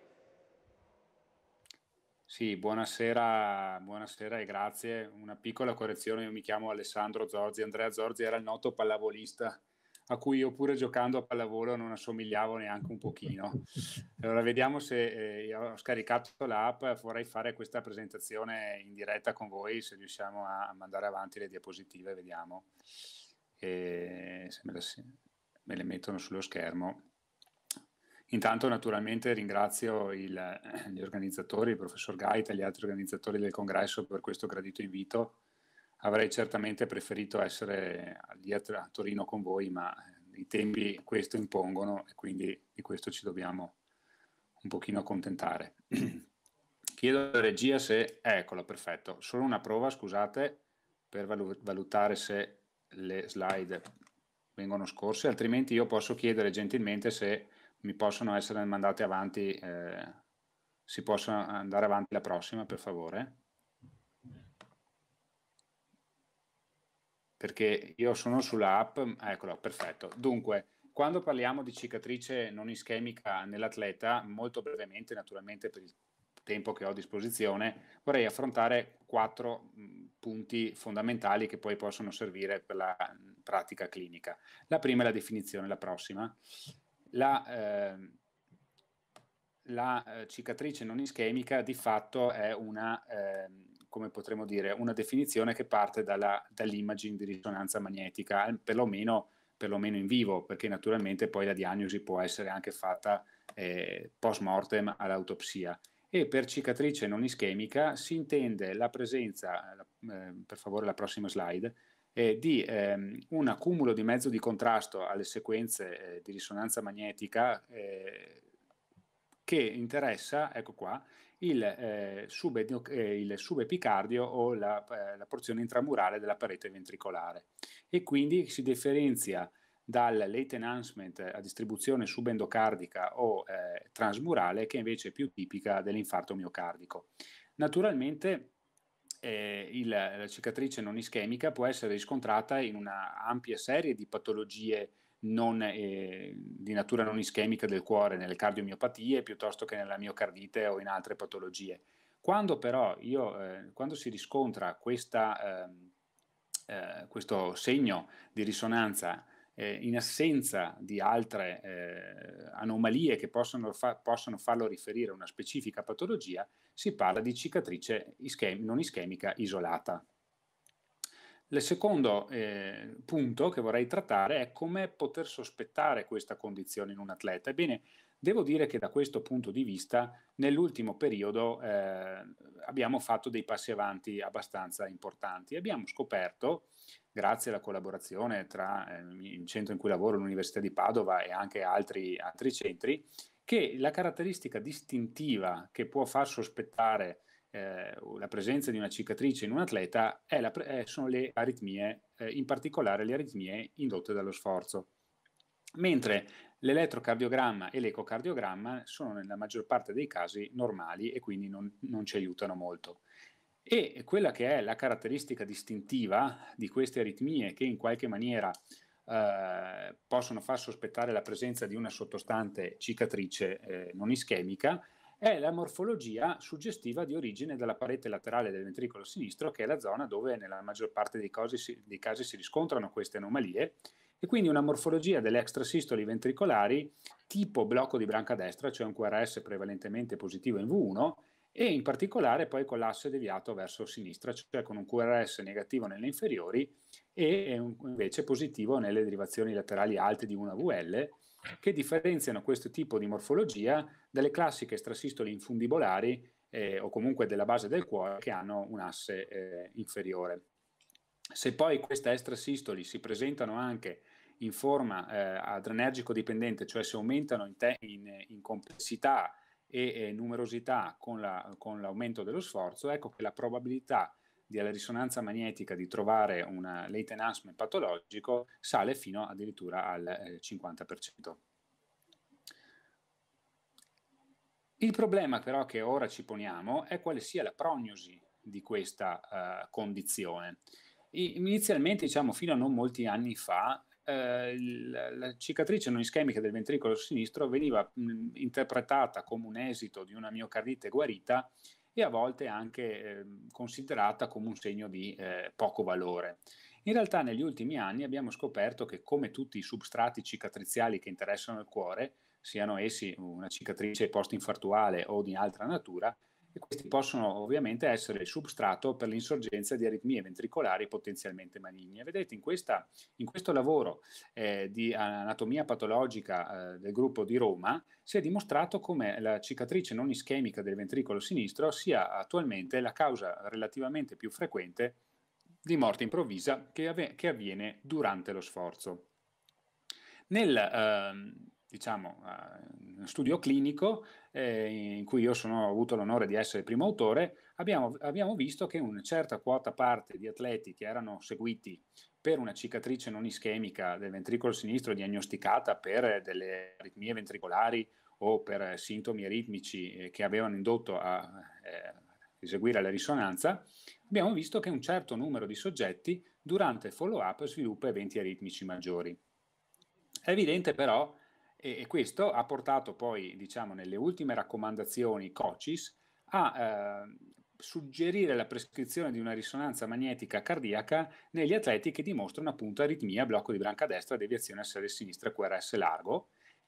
Sì, buonasera e grazie. Una piccola correzione, io mi chiamo Alessandro Zorzi. Andrea Zorzi era il noto pallavolista a cui io pure giocando a pallavolo non assomigliavo neanche un pochino. Allora vediamo se ho scaricato l'app, vorrei fare questa presentazione in diretta con voi, se riusciamo a mandare avanti le diapositive, vediamo. e se me le mettono sullo schermo. Intanto naturalmente ringrazio gli organizzatori, il professor Gaita e gli altri organizzatori del congresso per questo gradito invito. Avrei certamente preferito essere lì a Torino con voi, ma i tempi questo impongono e quindi di questo ci dobbiamo un pochino accontentare. Chiedo alla regia se, eccolo, perfetto, solo una prova, scusate, per valutare se le slide vengono scorse, altrimenti io posso chiedere gentilmente se mi possono essere mandate avanti, si possono andare avanti la prossima, per favore. Perché io sono sulla app, eccolo, perfetto. Dunque, quando parliamo di cicatrice non ischemica nell'atleta, molto brevemente, naturalmente per il tempo che ho a disposizione, vorrei affrontare 4 punti fondamentali che poi possono servire per la pratica clinica. La prima è la definizione, la prossima. La cicatrice non ischemica di fatto è una, come potremmo dire, una definizione che parte dall'imaging di risonanza magnetica, perlomeno in vivo, perché naturalmente poi la diagnosi può essere anche fatta post mortem all'autopsia. E per cicatrice non ischemica si intende la presenza, per favore la prossima slide, di un accumulo di mezzo di contrasto alle sequenze di risonanza magnetica che interessa, ecco qua, il subepicardio o la porzione intramurale della parete ventricolare, e quindi si differenzia dal late enhancement a distribuzione subendocardica o transmurale, che invece è più tipica dell'infarto miocardico. Naturalmente la cicatrice non ischemica può essere riscontrata in una ampia serie di patologie di natura non ischemica del cuore, nelle cardiomiopatie piuttosto che nella miocardite o in altre patologie. Quando però quando si riscontra questo segno di risonanza in assenza di altre anomalie che possono farlo riferire a una specifica patologia, si parla di cicatrice non ischemica isolata. Il secondo punto che vorrei trattare è come poter sospettare questa condizione in un atleta. Ebbene, devo dire che da questo punto di vista nell'ultimo periodo abbiamo fatto dei passi avanti abbastanza importanti. Abbiamo scoperto, grazie alla collaborazione tra il centro in cui lavoro, l'Università di Padova e anche altri centri, che la caratteristica distintiva che può far sospettare la presenza di una cicatrice in un atleta sono le aritmie, in particolare le aritmie indotte dallo sforzo. Mentre l'elettrocardiogramma e l'ecocardiogramma sono nella maggior parte dei casi normali e quindi non ci aiutano molto. E quella che è la caratteristica distintiva di queste aritmie, che in qualche maniera possono far sospettare la presenza di una sottostante cicatrice non ischemica, è la morfologia suggestiva di origine della parete laterale del ventricolo sinistro, che è la zona dove nella maggior parte dei casi si riscontrano queste anomalie, e quindi una morfologia delle extrasistoli ventricolari tipo blocco di branca destra, cioè un QRS prevalentemente positivo in V1, e in particolare poi con l'asse deviato verso sinistra, cioè con un QRS negativo nelle inferiori e invece positivo nelle derivazioni laterali alte di una VL, che differenziano questo tipo di morfologia dalle classiche extrasistoli infundibolari o comunque della base del cuore, che hanno un asse inferiore. Se poi queste extrasistoli si presentano anche in forma adrenergico dipendente, cioè se aumentano in complessità e numerosità con l'aumento dello sforzo, ecco che la probabilità della risonanza magnetica di trovare un late enhancement patologico sale fino addirittura al 50%. Il problema però che ora ci poniamo è quale sia la prognosi di questa condizione. Inizialmente, diciamo fino a non molti anni fa, la cicatrice non ischemica del ventricolo sinistro veniva interpretata come un esito di una miocardite guarita e a volte anche considerata come un segno di poco valore. In realtà negli ultimi anni abbiamo scoperto che, come tutti i substrati cicatriziali che interessano il cuore, siano essi una cicatrice post-infartuale o di altra natura, e questi possono ovviamente essere il substrato per l'insorgenza di aritmie ventricolari potenzialmente maligne. Vedete, in questo lavoro di anatomia patologica del gruppo di Roma si è dimostrato come la cicatrice non ischemica del ventricolo sinistro sia attualmente la causa relativamente più frequente di morte improvvisa che avviene durante lo sforzo. Nel studio clinico in cui io ho avuto l'onore di essere primo autore, abbiamo visto che una certa quota parte di atleti che erano seguiti per una cicatrice non ischemica del ventricolo sinistro diagnosticata per delle aritmie ventricolari o per sintomi aritmici che avevano indotto a eseguire la risonanza, abbiamo visto che un certo numero di soggetti durante il follow-up sviluppa eventi aritmici maggiori. È evidente però, e questo ha portato poi, diciamo, nelle ultime raccomandazioni COCIS a suggerire la prescrizione di una risonanza magnetica cardiaca negli atleti che dimostrano appunto aritmia, blocco di branca destra, deviazione SL sinistra, QRS largo,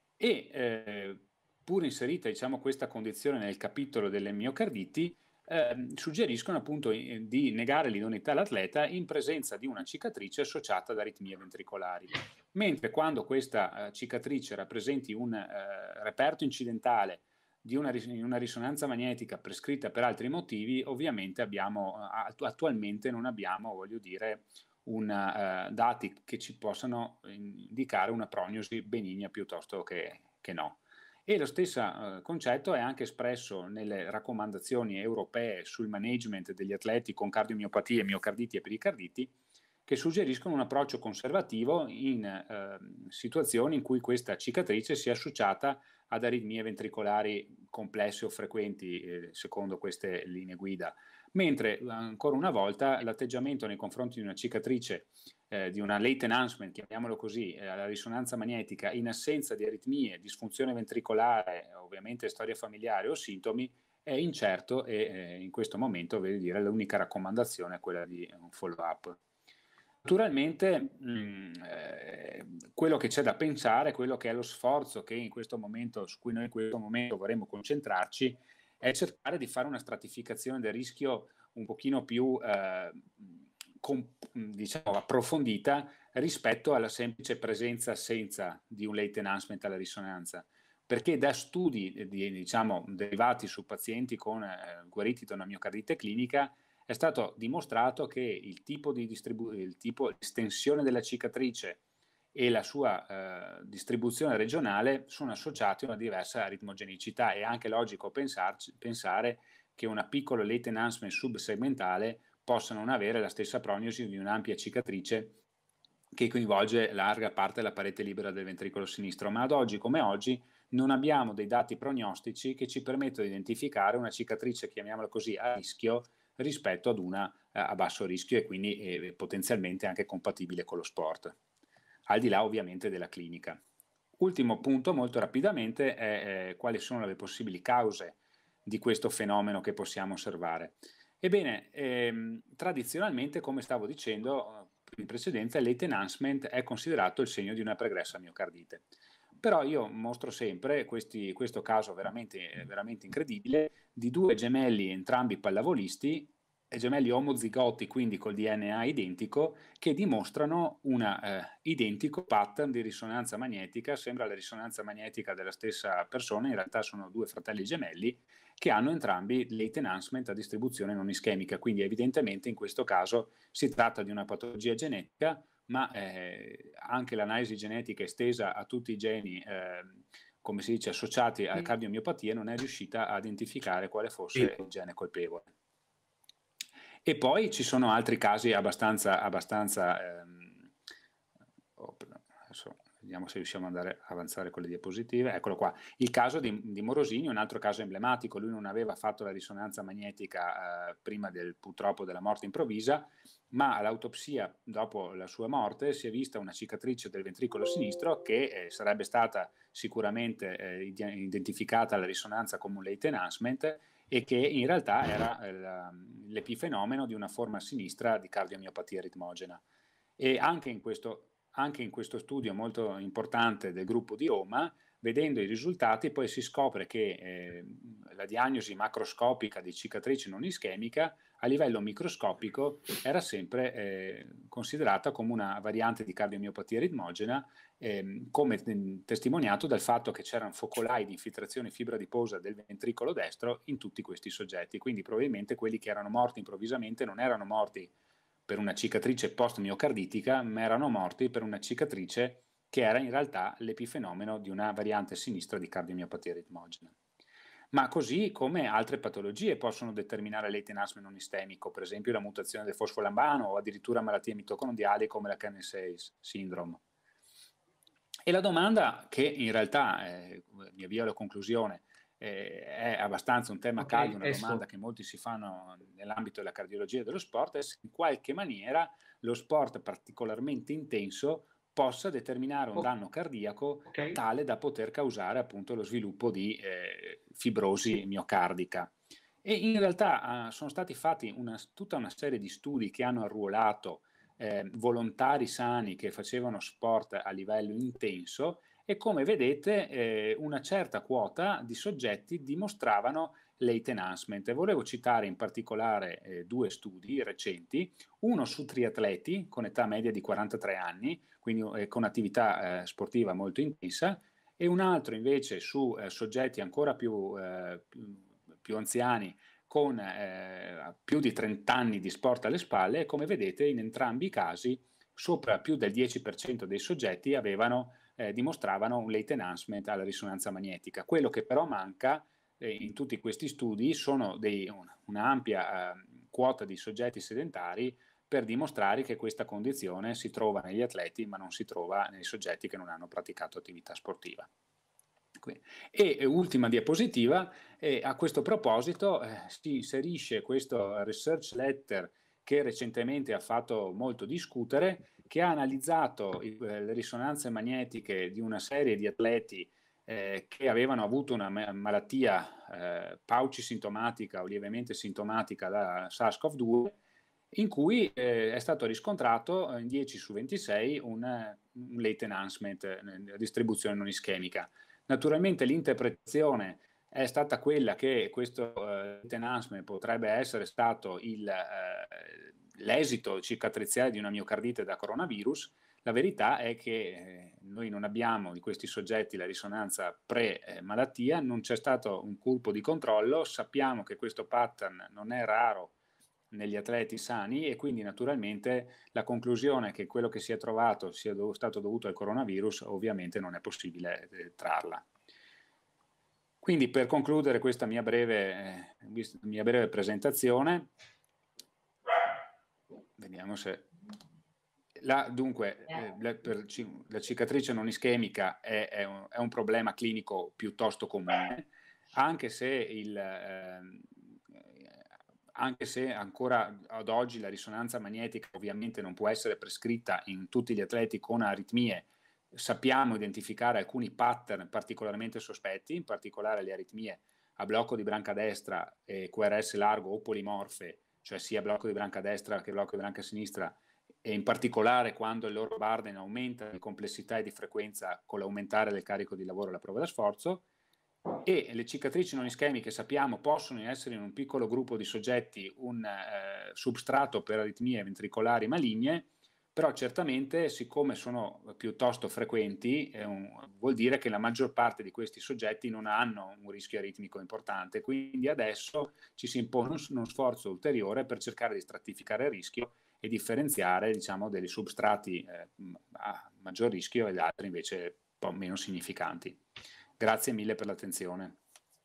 e pur inserita, diciamo, questa condizione nel capitolo delle miocarditi, suggeriscono appunto di negare l'idoneità all'atleta in presenza di una cicatrice associata ad aritmie ventricolari, mentre quando questa cicatrice rappresenti un reperto incidentale di una risonanza magnetica prescritta per altri motivi, ovviamente attualmente non abbiamo, voglio dire, dati che ci possano indicare una prognosi benigna piuttosto che no. E lo stesso concetto è anche espresso nelle raccomandazioni europee sul management degli atleti con cardiomiopatie, miocarditi e pericarditi, che suggeriscono un approccio conservativo in situazioni in cui questa cicatrice sia associata ad aritmie ventricolari complesse o frequenti, secondo queste linee guida. Mentre, ancora una volta, l'atteggiamento nei confronti di una cicatrice, di una late enhancement, chiamiamolo così, alla risonanza magnetica, in assenza di aritmie, disfunzione ventricolare, ovviamente storia familiare o sintomi, è incerto e in questo momento, voglio dire, l'unica raccomandazione è quella di un follow-up. Naturalmente quello che c'è da pensare, quello che è lo sforzo che in questo momento, su cui noi in questo momento vorremmo concentrarci, è cercare di fare una stratificazione del rischio un pochino più diciamo, approfondita rispetto alla semplice presenza-assenza di un late enhancement alla risonanza, perché da studi diciamo, derivati su pazienti con guariti da una miocardite clinica è stato dimostrato che il tipo di estensione della cicatrice e la sua distribuzione regionale sono associati a una diversa aritmogenicità. È anche logico pensare che una piccola late enhancement subsegmentale possa non avere la stessa prognosi di un'ampia cicatrice che coinvolge larga parte della parete libera del ventricolo sinistro, ma ad oggi come oggi non abbiamo dei dati prognostici che ci permettono di identificare una cicatrice, chiamiamola così, a rischio rispetto ad una a basso rischio e quindi potenzialmente anche compatibile con lo sport, al di là ovviamente della clinica. Ultimo punto molto rapidamente è quali sono le possibili cause di questo fenomeno che possiamo osservare. Ebbene, tradizionalmente, come stavo dicendo in precedenza, il late enhancement è considerato il segno di una pregressa miocardite. Però io mostro sempre questo caso veramente incredibile di due gemelli, entrambi pallavolisti, gemelli omozigoti, quindi col DNA identico, che dimostrano un identico pattern di risonanza magnetica. Sembra la risonanza magnetica della stessa persona, in realtà sono due fratelli gemelli che hanno entrambi late enhancement a distribuzione non ischemica, quindi evidentemente in questo caso si tratta di una patologia genetica, ma anche l'analisi genetica estesa a tutti i geni, come si dice, associati a cardiomiopatie, non è riuscita a identificare quale fosse il gene colpevole. E poi ci sono altri casi abbastanza adesso vediamo se riusciamo ad avanzare con le diapositive. Eccolo qua, il caso di Morosini, un altro caso emblematico. Lui non aveva fatto la risonanza magnetica prima purtroppo della morte improvvisa, ma all'autopsia dopo la sua morte si è vista una cicatrice del ventricolo sinistro che sarebbe stata sicuramente identificata alla risonanza come un late enhancement e che in realtà era l'epifenomeno di una forma sinistra di cardiomiopatia ritmogena. E anche in questo studio molto importante del gruppo di Roma vedendo i risultati poi si scopre che la diagnosi macroscopica di cicatrice non ischemica a livello microscopico era sempre considerata come una variante di cardiomiopatia ritmogena, come testimoniato dal fatto che c'erano focolai di infiltrazione fibra adiposa del ventricolo destro in tutti questi soggetti. Quindi probabilmente quelli che erano morti improvvisamente non erano morti per una cicatrice post-miocarditica, ma erano morti per una cicatrice che era in realtà l'epifenomeno di una variante sinistra di cardiomiopatia ritmogena. Ma così come altre patologie possono determinare late enhancement non istemico, per esempio la mutazione del fosfolambano o addirittura malattie mitocondriali come la Kennedy syndrome. E la domanda, che in realtà, mi avvio alla conclusione, è abbastanza un tema caldo, una domanda che molti si fanno nell'ambito della cardiologia e dello sport, è se in qualche maniera lo sport particolarmente intenso possa determinare un danno cardiaco tale da poter causare appunto lo sviluppo di fibrosi miocardica. E in realtà sono stati fatti tutta una serie di studi che hanno arruolato volontari sani che facevano sport a livello intenso e come vedete una certa quota di soggetti dimostravano late enhancement. E volevo citare in particolare due studi recenti, uno su triatleti con età media di 43 anni, quindi con attività sportiva molto intensa, e un altro invece su soggetti ancora più anziani con più di 30 anni di sport alle spalle, e come vedete in entrambi i casi sopra più del 10% dei soggetti dimostravano un late enhancement alla risonanza magnetica. Quello che però manca in tutti questi studi sono un'ampia quota di soggetti sedentari per dimostrare che questa condizione si trova negli atleti ma non si trova nei soggetti che non hanno praticato attività sportiva. E ultima diapositiva, a questo proposito si inserisce questo research letter che recentemente ha fatto molto discutere, che ha analizzato le risonanze magnetiche di una serie di atleti che avevano avuto una malattia paucisintomatica o lievemente sintomatica da SARS-CoV-2, in cui è stato riscontrato in 10 su 26 un late enhancement, distribuzione non ischemica. Naturalmente l'interpretazione è stata quella che questo late enhancement potrebbe essere stato l'esito cicatriziale di una miocardite da coronavirus. La verità è che noi non abbiamo di questi soggetti la risonanza pre-malattia, non c'è stato un colpo di controllo, sappiamo che questo pattern non è raro negli atleti sani e quindi naturalmente la conclusione che quello che si è trovato sia stato dovuto al coronavirus ovviamente non è possibile trarla. Quindi per concludere questa mia breve presentazione, vediamo se... Dunque, la cicatrice non ischemica è un problema clinico piuttosto comune, anche se ancora ad oggi la risonanza magnetica ovviamente non può essere prescritta in tutti gli atleti con aritmie. Sappiamo identificare alcuni pattern particolarmente sospetti, in particolare le aritmie a blocco di branca destra e QRS largo o polimorfe, cioè sia blocco di branca destra che blocco di branca sinistra, e in particolare quando il loro burden aumenta di complessità e di frequenza con l'aumentare del carico di lavoro alla prova da sforzo. E le cicatrici non ischemiche sappiamo possono essere in un piccolo gruppo di soggetti un substrato per aritmie ventricolari maligne, però certamente siccome sono piuttosto frequenti vuol dire che la maggior parte di questi soggetti non hanno un rischio aritmico importante, quindi adesso ci si impone uno sforzo ulteriore per cercare di stratificare il rischio e differenziare, diciamo, degli substrati a maggior rischio e gli altri invece un po' meno significanti. Grazie mille per l'attenzione.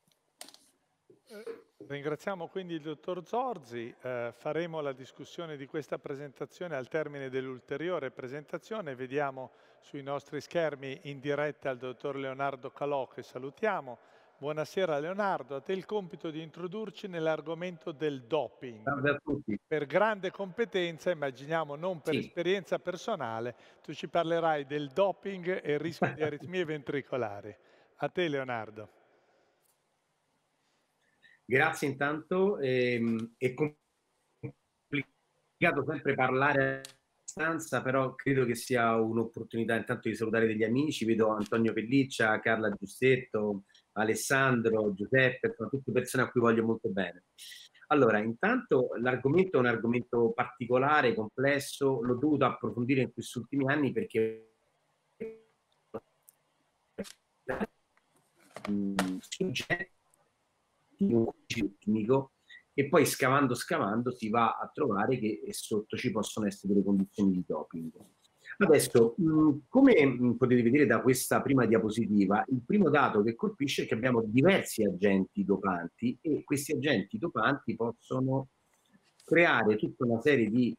Ringraziamo quindi il dottor Zorzi, faremo la discussione di questa presentazione al termine dell'ulteriore presentazione. Vediamo sui nostri schermi in diretta il dottor Leonardo Calò, che salutiamo. Buonasera Leonardo, a te il compito di introdurci nell'argomento del doping. Salve a tutti. Per grande competenza, immaginiamo non per esperienza personale, tu ci parlerai del doping e il rischio di aritmie ventricolari. A te Leonardo. Grazie intanto, è complicato sempre parlare distanza, però credo che sia un'opportunità intanto di salutare degli amici. Vedo Antonio Pelliccia, Carla Giustetto, Alessandro, Giuseppe, sono tutte persone a cui voglio molto bene. Allora, intanto l'argomento è un argomento particolare, complesso, l'ho dovuto approfondire in questi ultimi anni perché soggetti di un chimico e poi scavando si va a trovare che sotto ci possono essere delle condizioni di doping. Adesso, come potete vedere da questa prima diapositiva, il primo dato che colpisce è che abbiamo diversi agenti dopanti e questi agenti dopanti possono creare tutta una serie di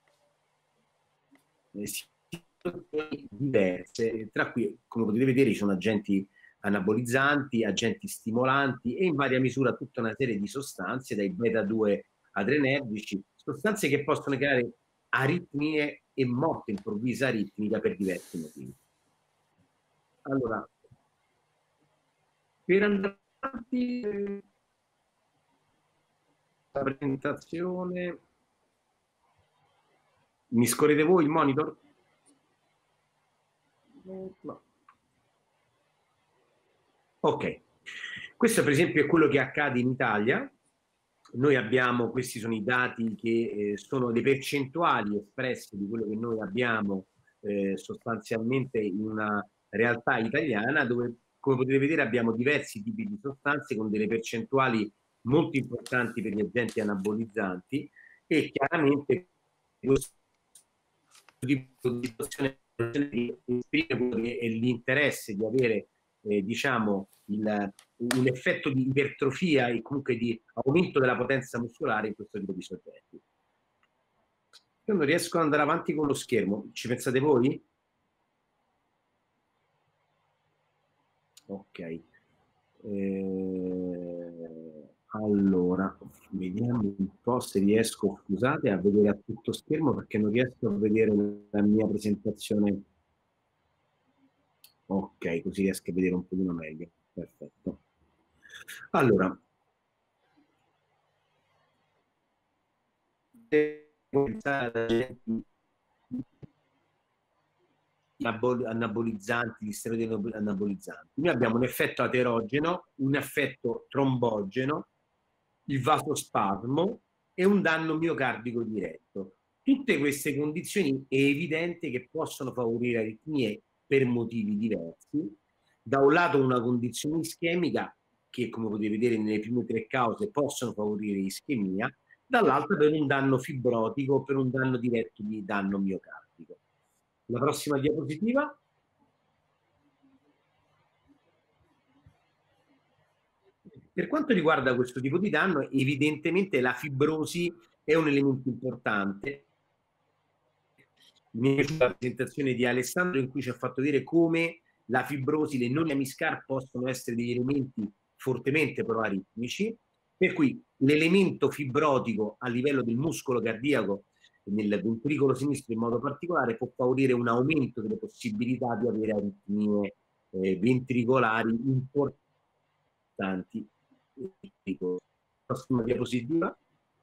situazioni diverse, tra cui, come potete vedere, ci sono agenti anabolizzanti, agenti stimolanti e in varia misura tutta una serie di sostanze, dai beta-2 adrenergici, sostanze che possono creare aritmie e morte improvvisa aritmica per diversi motivi. Allora, per andare avanti, la presentazione, mi scorrete voi il monitor? No. Ok, questo per esempio è quello che accade in Italia. Noi abbiamo, questi sono i dati che sono le percentuali espresse di quello che noi abbiamo sostanzialmente in una realtà italiana dove, come potete vedere, abbiamo diversi tipi di sostanze con delle percentuali molto importanti per gli agenti anabolizzanti e chiaramente questo tipo di situazione esprime l'interesse di avere diciamo un effetto di ipertrofia e comunque di aumento della potenza muscolare in questo tipo di soggetti. Io non riesco ad andare avanti con lo schermo, ci pensate voi? Ok. Allora, vediamo un po' se riesco, scusate, a vedere a tutto schermo perché non riesco a vedere la mia presentazione. Ok, così riesco a vedere un pochino meglio. Perfetto. Allora, anabolizzanti, gli steroidi anabolizzanti. Noi abbiamo un effetto aterogeno, un effetto trombogeno, il vasospasmo e un danno miocardico diretto. Tutte queste condizioni è evidente che possono favorire aritmie per motivi diversi. Da un lato una condizione ischemica che, come potete vedere nelle prime tre cause, possono favorire ischemia, dall'altro per un danno fibrotico o per un danno diretto di danno miocardico. La prossima diapositiva. Per quanto riguarda questo tipo di danno, evidentemente la fibrosi è un elemento importante. Mi è piaciuta la presentazione di Alessandro in cui ci ha fatto vedere come la fibrosi, le non-amiscar possono essere degli elementi fortemente proaritmici, per cui l'elemento fibrotico a livello del muscolo cardiaco nel ventricolo sinistro in modo particolare può favorire un aumento delle possibilità di avere aritmie ventricolari importanti. Prossima diapositiva.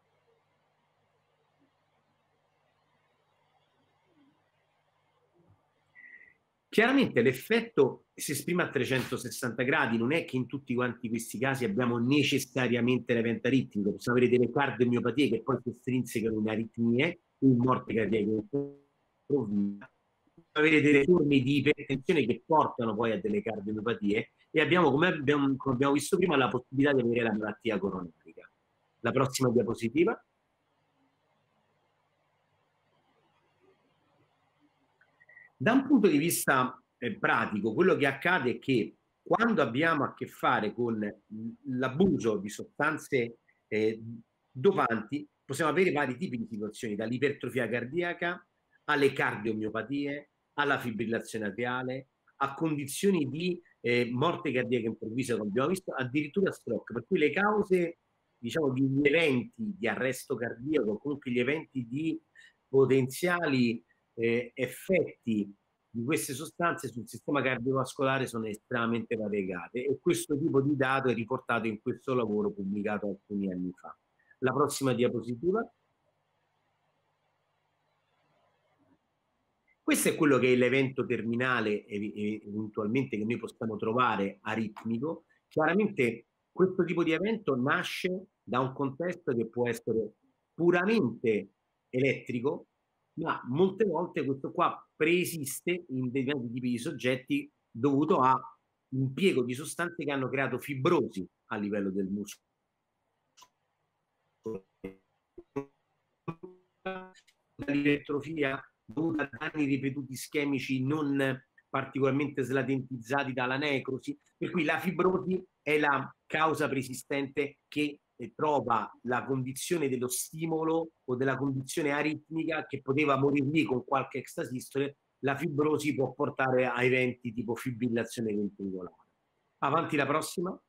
Chiaramente l'effetto si esprime a 360 gradi, non è che in tutti quanti questi casi abbiamo necessariamente l'evento aritmico, possiamo avere delle cardiomiopatie che poi si estrinsecano in aritmie, in morte cardiaca improvvisa, avere delle forme di ipertensione che portano poi a delle cardiomiopatie e abbiamo, come abbiamo visto prima, la possibilità di avere la malattia coronarica. La prossima diapositiva. Da un punto di vista pratico, quello che accade è che quando abbiamo a che fare con l'abuso di sostanze dopanti, possiamo avere vari tipi di situazioni, dall'ipertrofia cardiaca alle cardiomiopatie, alla fibrillazione atriale, a condizioni di morte cardiaca improvvisa, come abbiamo visto, addirittura stroke, per cui le cause, diciamo, di eventi di arresto cardiaco, comunque gli eventi di potenziali effetti di queste sostanze sul sistema cardiovascolare sono estremamente variegate e questo tipo di dato è riportato in questo lavoro pubblicato alcuni anni fa. La prossima diapositiva. Questo è quello che è l'evento terminale eventualmente che noi possiamo trovare aritmico. Chiaramente questo tipo di evento nasce da un contesto che può essere puramente elettrico, ma molte volte questo qua preesiste in determinati tipi di soggetti dovuto a l'impiego di sostanze che hanno creato fibrosi a livello del muscolo. L'ipertrofia dovuta a danni ripetuti ischemici non particolarmente slatentizzati dalla necrosi, per cui la fibrosi è la causa preesistente che trova la condizione dello stimolo o della condizione aritmica che poteva morire lì con qualche extrasistole. La fibrosi può portare a eventi tipo fibrillazione ventricolare. Avanti la prossima.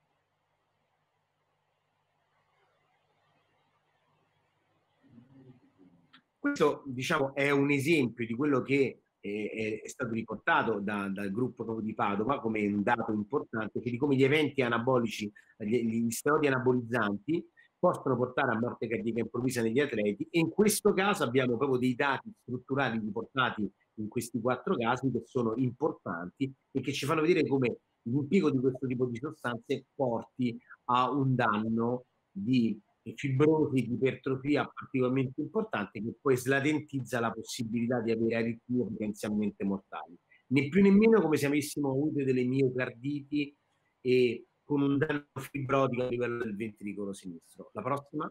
Questo, diciamo, è un esempio di quello che è stato riportato dal gruppo di Padova come un dato importante, che di come gli eventi anabolici, gli steroidi anabolizzanti possono portare a morte cardiaca improvvisa negli atleti, e in questo caso abbiamo proprio dei dati strutturali riportati in questi 4 casi che sono importanti e che ci fanno vedere come l'impiego di questo tipo di sostanze porti a un danno di fibrosi, di ipertrofia particolarmente importante, che poi slatentizza la possibilità di avere aritmie potenzialmente mortali. Né più né meno come se avessimo avuto delle miocarditi e con un danno fibrotico a livello del ventricolo sinistro. La prossima.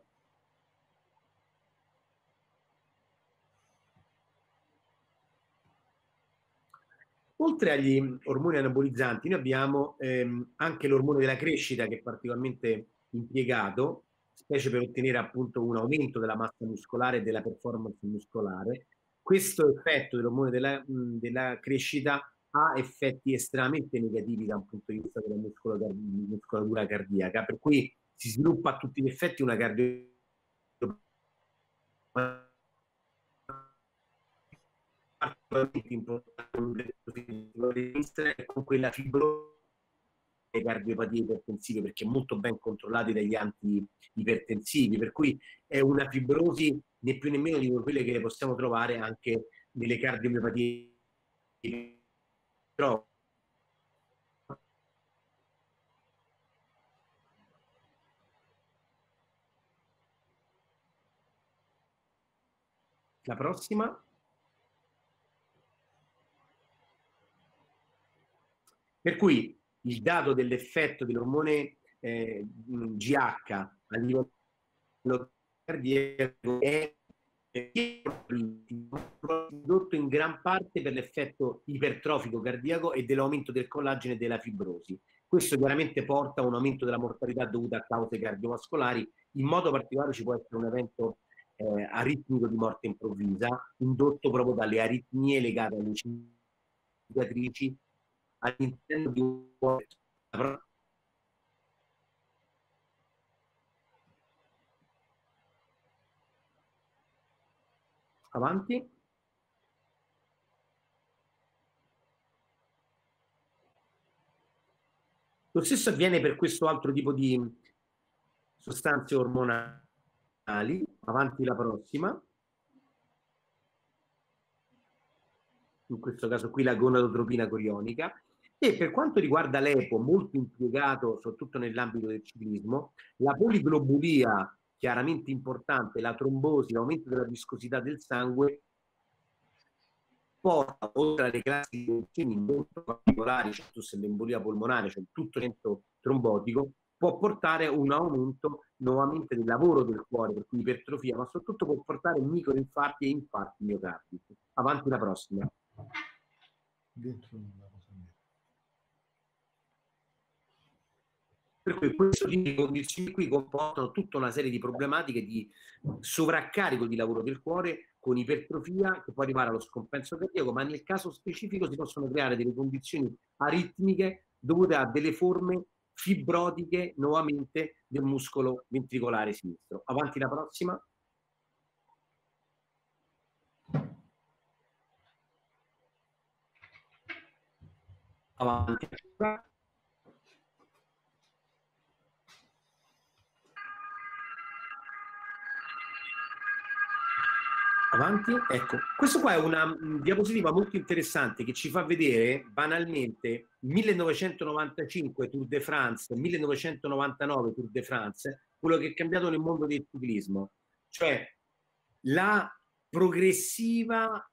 Oltre agli ormoni anabolizzanti, noi abbiamo anche l'ormone della crescita, che è particolarmente impiegato, specie per ottenere appunto un aumento della massa muscolare e della performance muscolare. Questo effetto dell'ormone della crescita ha effetti estremamente negativi da un punto di vista della muscolatura cardiaca, per cui si sviluppa a tutti gli effetti una cardiopatia particolarmente importante con quella fibrosa cardiopatie ipertensive, perché molto ben controllati dagli antiipertensivi, per cui è una fibrosi né più né meno di quelle che possiamo trovare anche nelle cardiomiopatie. La prossima. Per cui il dato dell'effetto dell'ormone GH a livello cardiaco è prodotto in gran parte per l'effetto ipertrofico cardiaco e dell'aumento del collagene e della fibrosi. Questo chiaramente porta a un aumento della mortalità dovuta a cause cardiovascolari. In modo particolare ci può essere un evento aritmico di morte improvvisa, indotto proprio dalle aritmie legate alle cicatrici all'interno di un avanti. Lo stesso avviene per questo altro tipo di sostanze ormonali. Avanti la prossima. In questo caso qui la gonadotropina corionica. E per quanto riguarda l'EPO, molto impiegato soprattutto nell'ambito del ciclismo, la poliglobulia chiaramente importante, la trombosi, l'aumento della viscosità del sangue, porta, oltre alle classiche condizioni molto particolari, cioè l'embolia polmonare, cioè tutto l'evento trombotico, può portare a un aumento nuovamente del lavoro del cuore, per cui ipertrofia, ma soprattutto può portare microinfarti e infarti miocardici. Avanti la prossima. Per cui questo tipo di condizioni qui comportano tutta una serie di problematiche di sovraccarico di lavoro del cuore con ipertrofia che può arrivare allo scompenso cardiaco, ma nel caso specifico si possono creare delle condizioni aritmiche dovute a delle forme fibrotiche nuovamente del muscolo ventricolare sinistro. Avanti la prossima. Avanti. Avanti, ecco, questo qua è una diapositiva molto interessante che ci fa vedere banalmente 1995 Tour de France, 1999 Tour de France, quello che è cambiato nel mondo del ciclismo, cioè la progressiva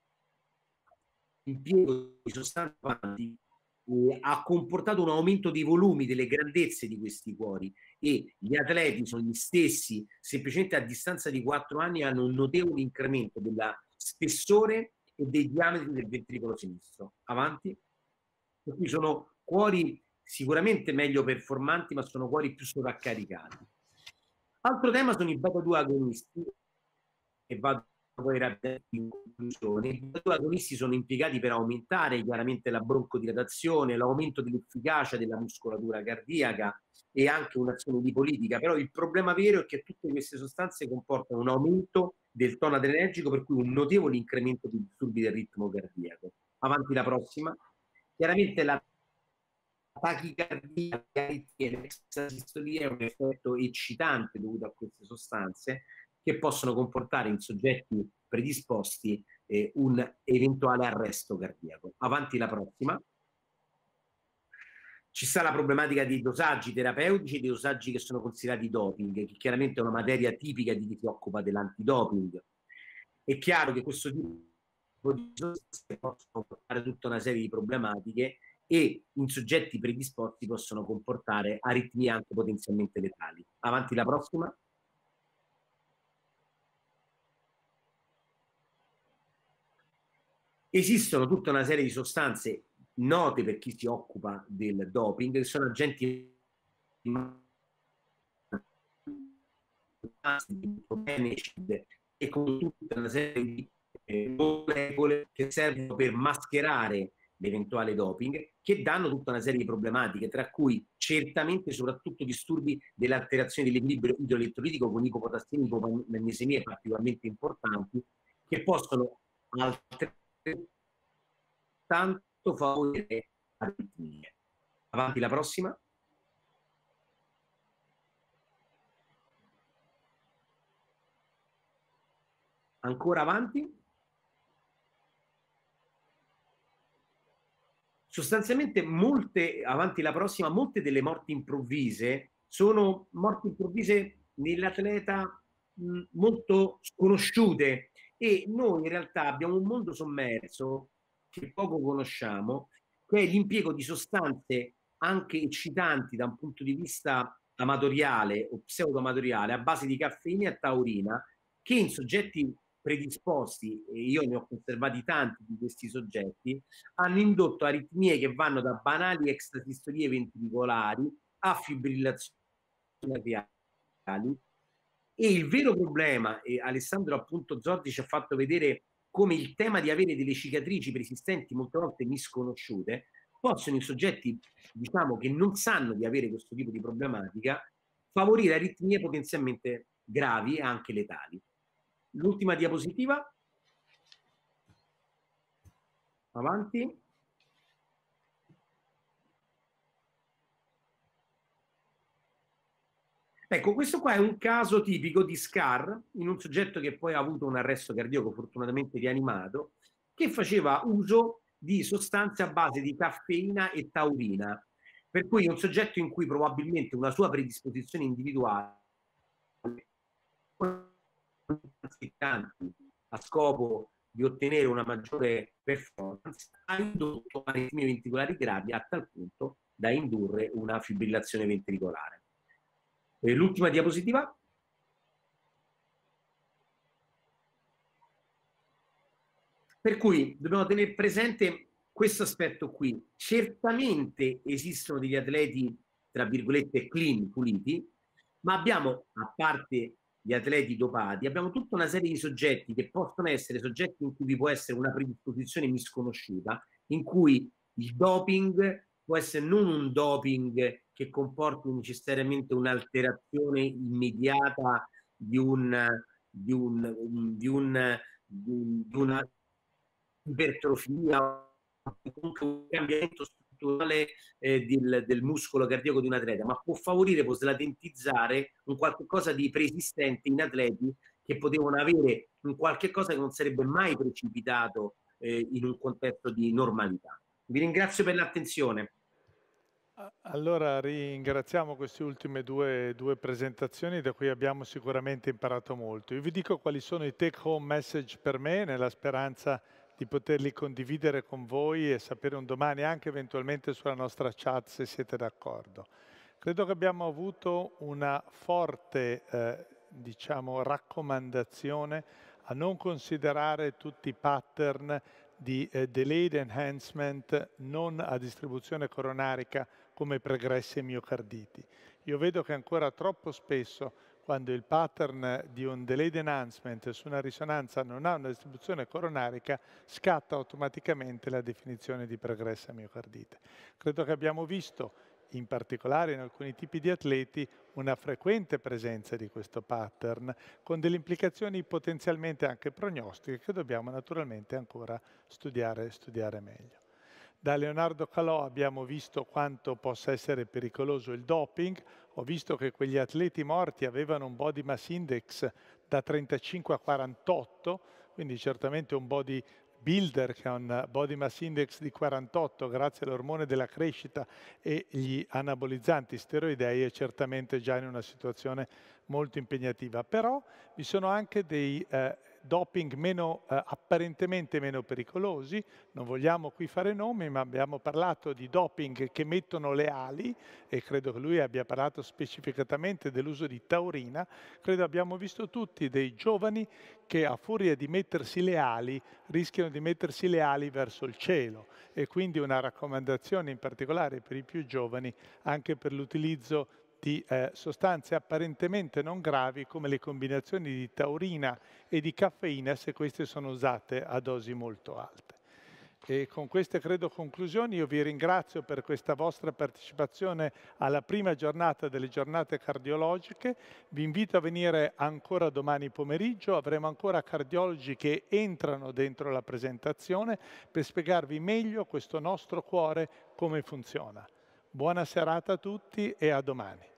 impiego di sostanze avanti ha comportato un aumento dei volumi, delle grandezze di questi cuori, e gli atleti sono gli stessi, semplicemente a distanza di 4 anni hanno un notevole incremento della spessore e dei diametri del ventricolo sinistro. Avanti. Per cui sono cuori sicuramente meglio performanti, ma sono cuori più sovraccaricati. Altro tema sono i beta-2 agonisti, e vado poi rapidamente in conclusione. I beta-2 agonisti sono impiegati per aumentare chiaramente la broncodilatazione, l'aumento dell'efficacia della muscolatura cardiaca e anche un'azione lipolitica, però il problema vero è che tutte queste sostanze comportano un aumento del tono adrenergico, per cui un notevole incremento di disturbi del ritmo cardiaco. Avanti la prossima. Chiaramente la tachicardia e l'extrasistolia è un effetto eccitante dovuto a queste sostanze che possono comportare in soggetti predisposti un eventuale arresto cardiaco. Avanti la prossima. Ci sta la problematica dei dosaggi terapeutici e dei dosaggi che sono considerati doping, che chiaramente è una materia tipica di chi si occupa dell'antidoping. È chiaro che questo tipo di sostanze possono portare tutta una serie di problematiche e in soggetti predisposti possono comportare aritmie anche potenzialmente letali. Avanti la prossima. Esistono tutta una serie di sostanze note per chi si occupa del doping, che sono agenti e con tutta una serie di molecole che servono per mascherare l'eventuale doping, che danno tutta una serie di problematiche, tra cui certamente soprattutto disturbi dell'alterazione dell'equilibrio idroelettrolitico con ipopotassiemia e ipomagnesemie particolarmente importanti, che possono tanto favorire aritmie. Avanti la prossima. Ancora avanti. Sostanzialmente avanti la prossima, molte delle morti improvvise sono morti improvvise nell'atleta molto sconosciute, e noi in realtà abbiamo un mondo sommerso che poco conosciamo, che è l'impiego di sostanze anche eccitanti da un punto di vista amatoriale o pseudoamatoriale a base di caffeina e taurina, che in soggetti predisposti, e io ne ho conservati tanti di questi soggetti, hanno indotto aritmie che vanno da banali extrasistolie ventricolari a fibrillazioni atriali. E il vero problema, e Alessandro appunto Zorzi ci ha fatto vedere come il tema di avere delle cicatrici persistenti, molte volte misconosciute, possono in soggetti, diciamo, che non sanno di avere questo tipo di problematica, favorire aritmie potenzialmente gravi e anche letali. L'ultima diapositiva. Avanti. Ecco, questo qua è un caso tipico di SCAR in un soggetto che poi ha avuto un arresto cardiaco fortunatamente rianimato, che faceva uso di sostanze a base di caffeina e taurina, per cui è un soggetto in cui probabilmente una sua predisposizione individuale a scopo di ottenere una maggiore performance ha indotto aritmie ventricolari gravi a tal punto da indurre una fibrillazione ventricolare. L'ultima diapositiva. Per cui dobbiamo tenere presente questo aspetto qui. Certamente esistono degli atleti, tra virgolette, clean, puliti, ma abbiamo, a parte gli atleti dopati, abbiamo tutta una serie di soggetti che possono essere soggetti in cui vi può essere una predisposizione misconosciuta, in cui il doping può essere non un doping che comporti necessariamente un'alterazione immediata di una ipertrofia, comunque un cambiamento strutturale del muscolo cardiaco di un atleta, ma può favorire, può slatentizzare un qualcosa di preesistente in atleti che potevano avere un qualche cosa che non sarebbe mai precipitato in un contesto di normalità. Vi ringrazio per l'attenzione. Allora ringraziamo queste ultime due presentazioni da cui abbiamo sicuramente imparato molto. Io vi dico quali sono i take home message per me, nella speranza di poterli condividere con voi e sapere un domani anche eventualmente sulla nostra chat se siete d'accordo. Credo che abbiamo avuto una forte diciamo, raccomandazione a non considerare tutti i pattern di delayed enhancement non a distribuzione coronarica come pregressi e miocarditi. Io vedo che ancora troppo spesso, quando il pattern di un delayed enhancement su una risonanza non ha una distribuzione coronarica, scatta automaticamente la definizione di pregressa miocardite. Credo che abbiamo visto, in particolare in alcuni tipi di atleti, una frequente presenza di questo pattern, con delle implicazioni potenzialmente anche prognostiche che dobbiamo naturalmente ancora studiare meglio. Da Leonardo Calò abbiamo visto quanto possa essere pericoloso il doping. Ho visto che quegli atleti morti avevano un body mass index da 35 a 48, quindi certamente un body builder che ha un body mass index di 48 grazie all'ormone della crescita e gli anabolizzanti steroidei è certamente già in una situazione molto impegnativa. Però vi sono anche dei doping apparentemente meno pericolosi, non vogliamo qui fare nomi, ma abbiamo parlato di doping che mettono le ali e credo che lui abbia parlato specificatamente dell'uso di taurina. Credo abbiamo visto tutti dei giovani che a furia di mettersi le ali rischiano di mettersi le ali verso il cielo e quindi una raccomandazione in particolare per i più giovani anche per l'utilizzo di sostanze apparentemente non gravi come le combinazioni di taurina e di caffeina se queste sono usate a dosi molto alte. E con queste credo conclusioni io vi ringrazio per questa vostra partecipazione alla prima giornata delle giornate cardiologiche. Vi invito a venire ancora domani pomeriggio, avremo ancora cardiologi che entrano dentro la presentazione per spiegarvi meglio questo nostro cuore come funziona. Buona serata a tutti e a domani.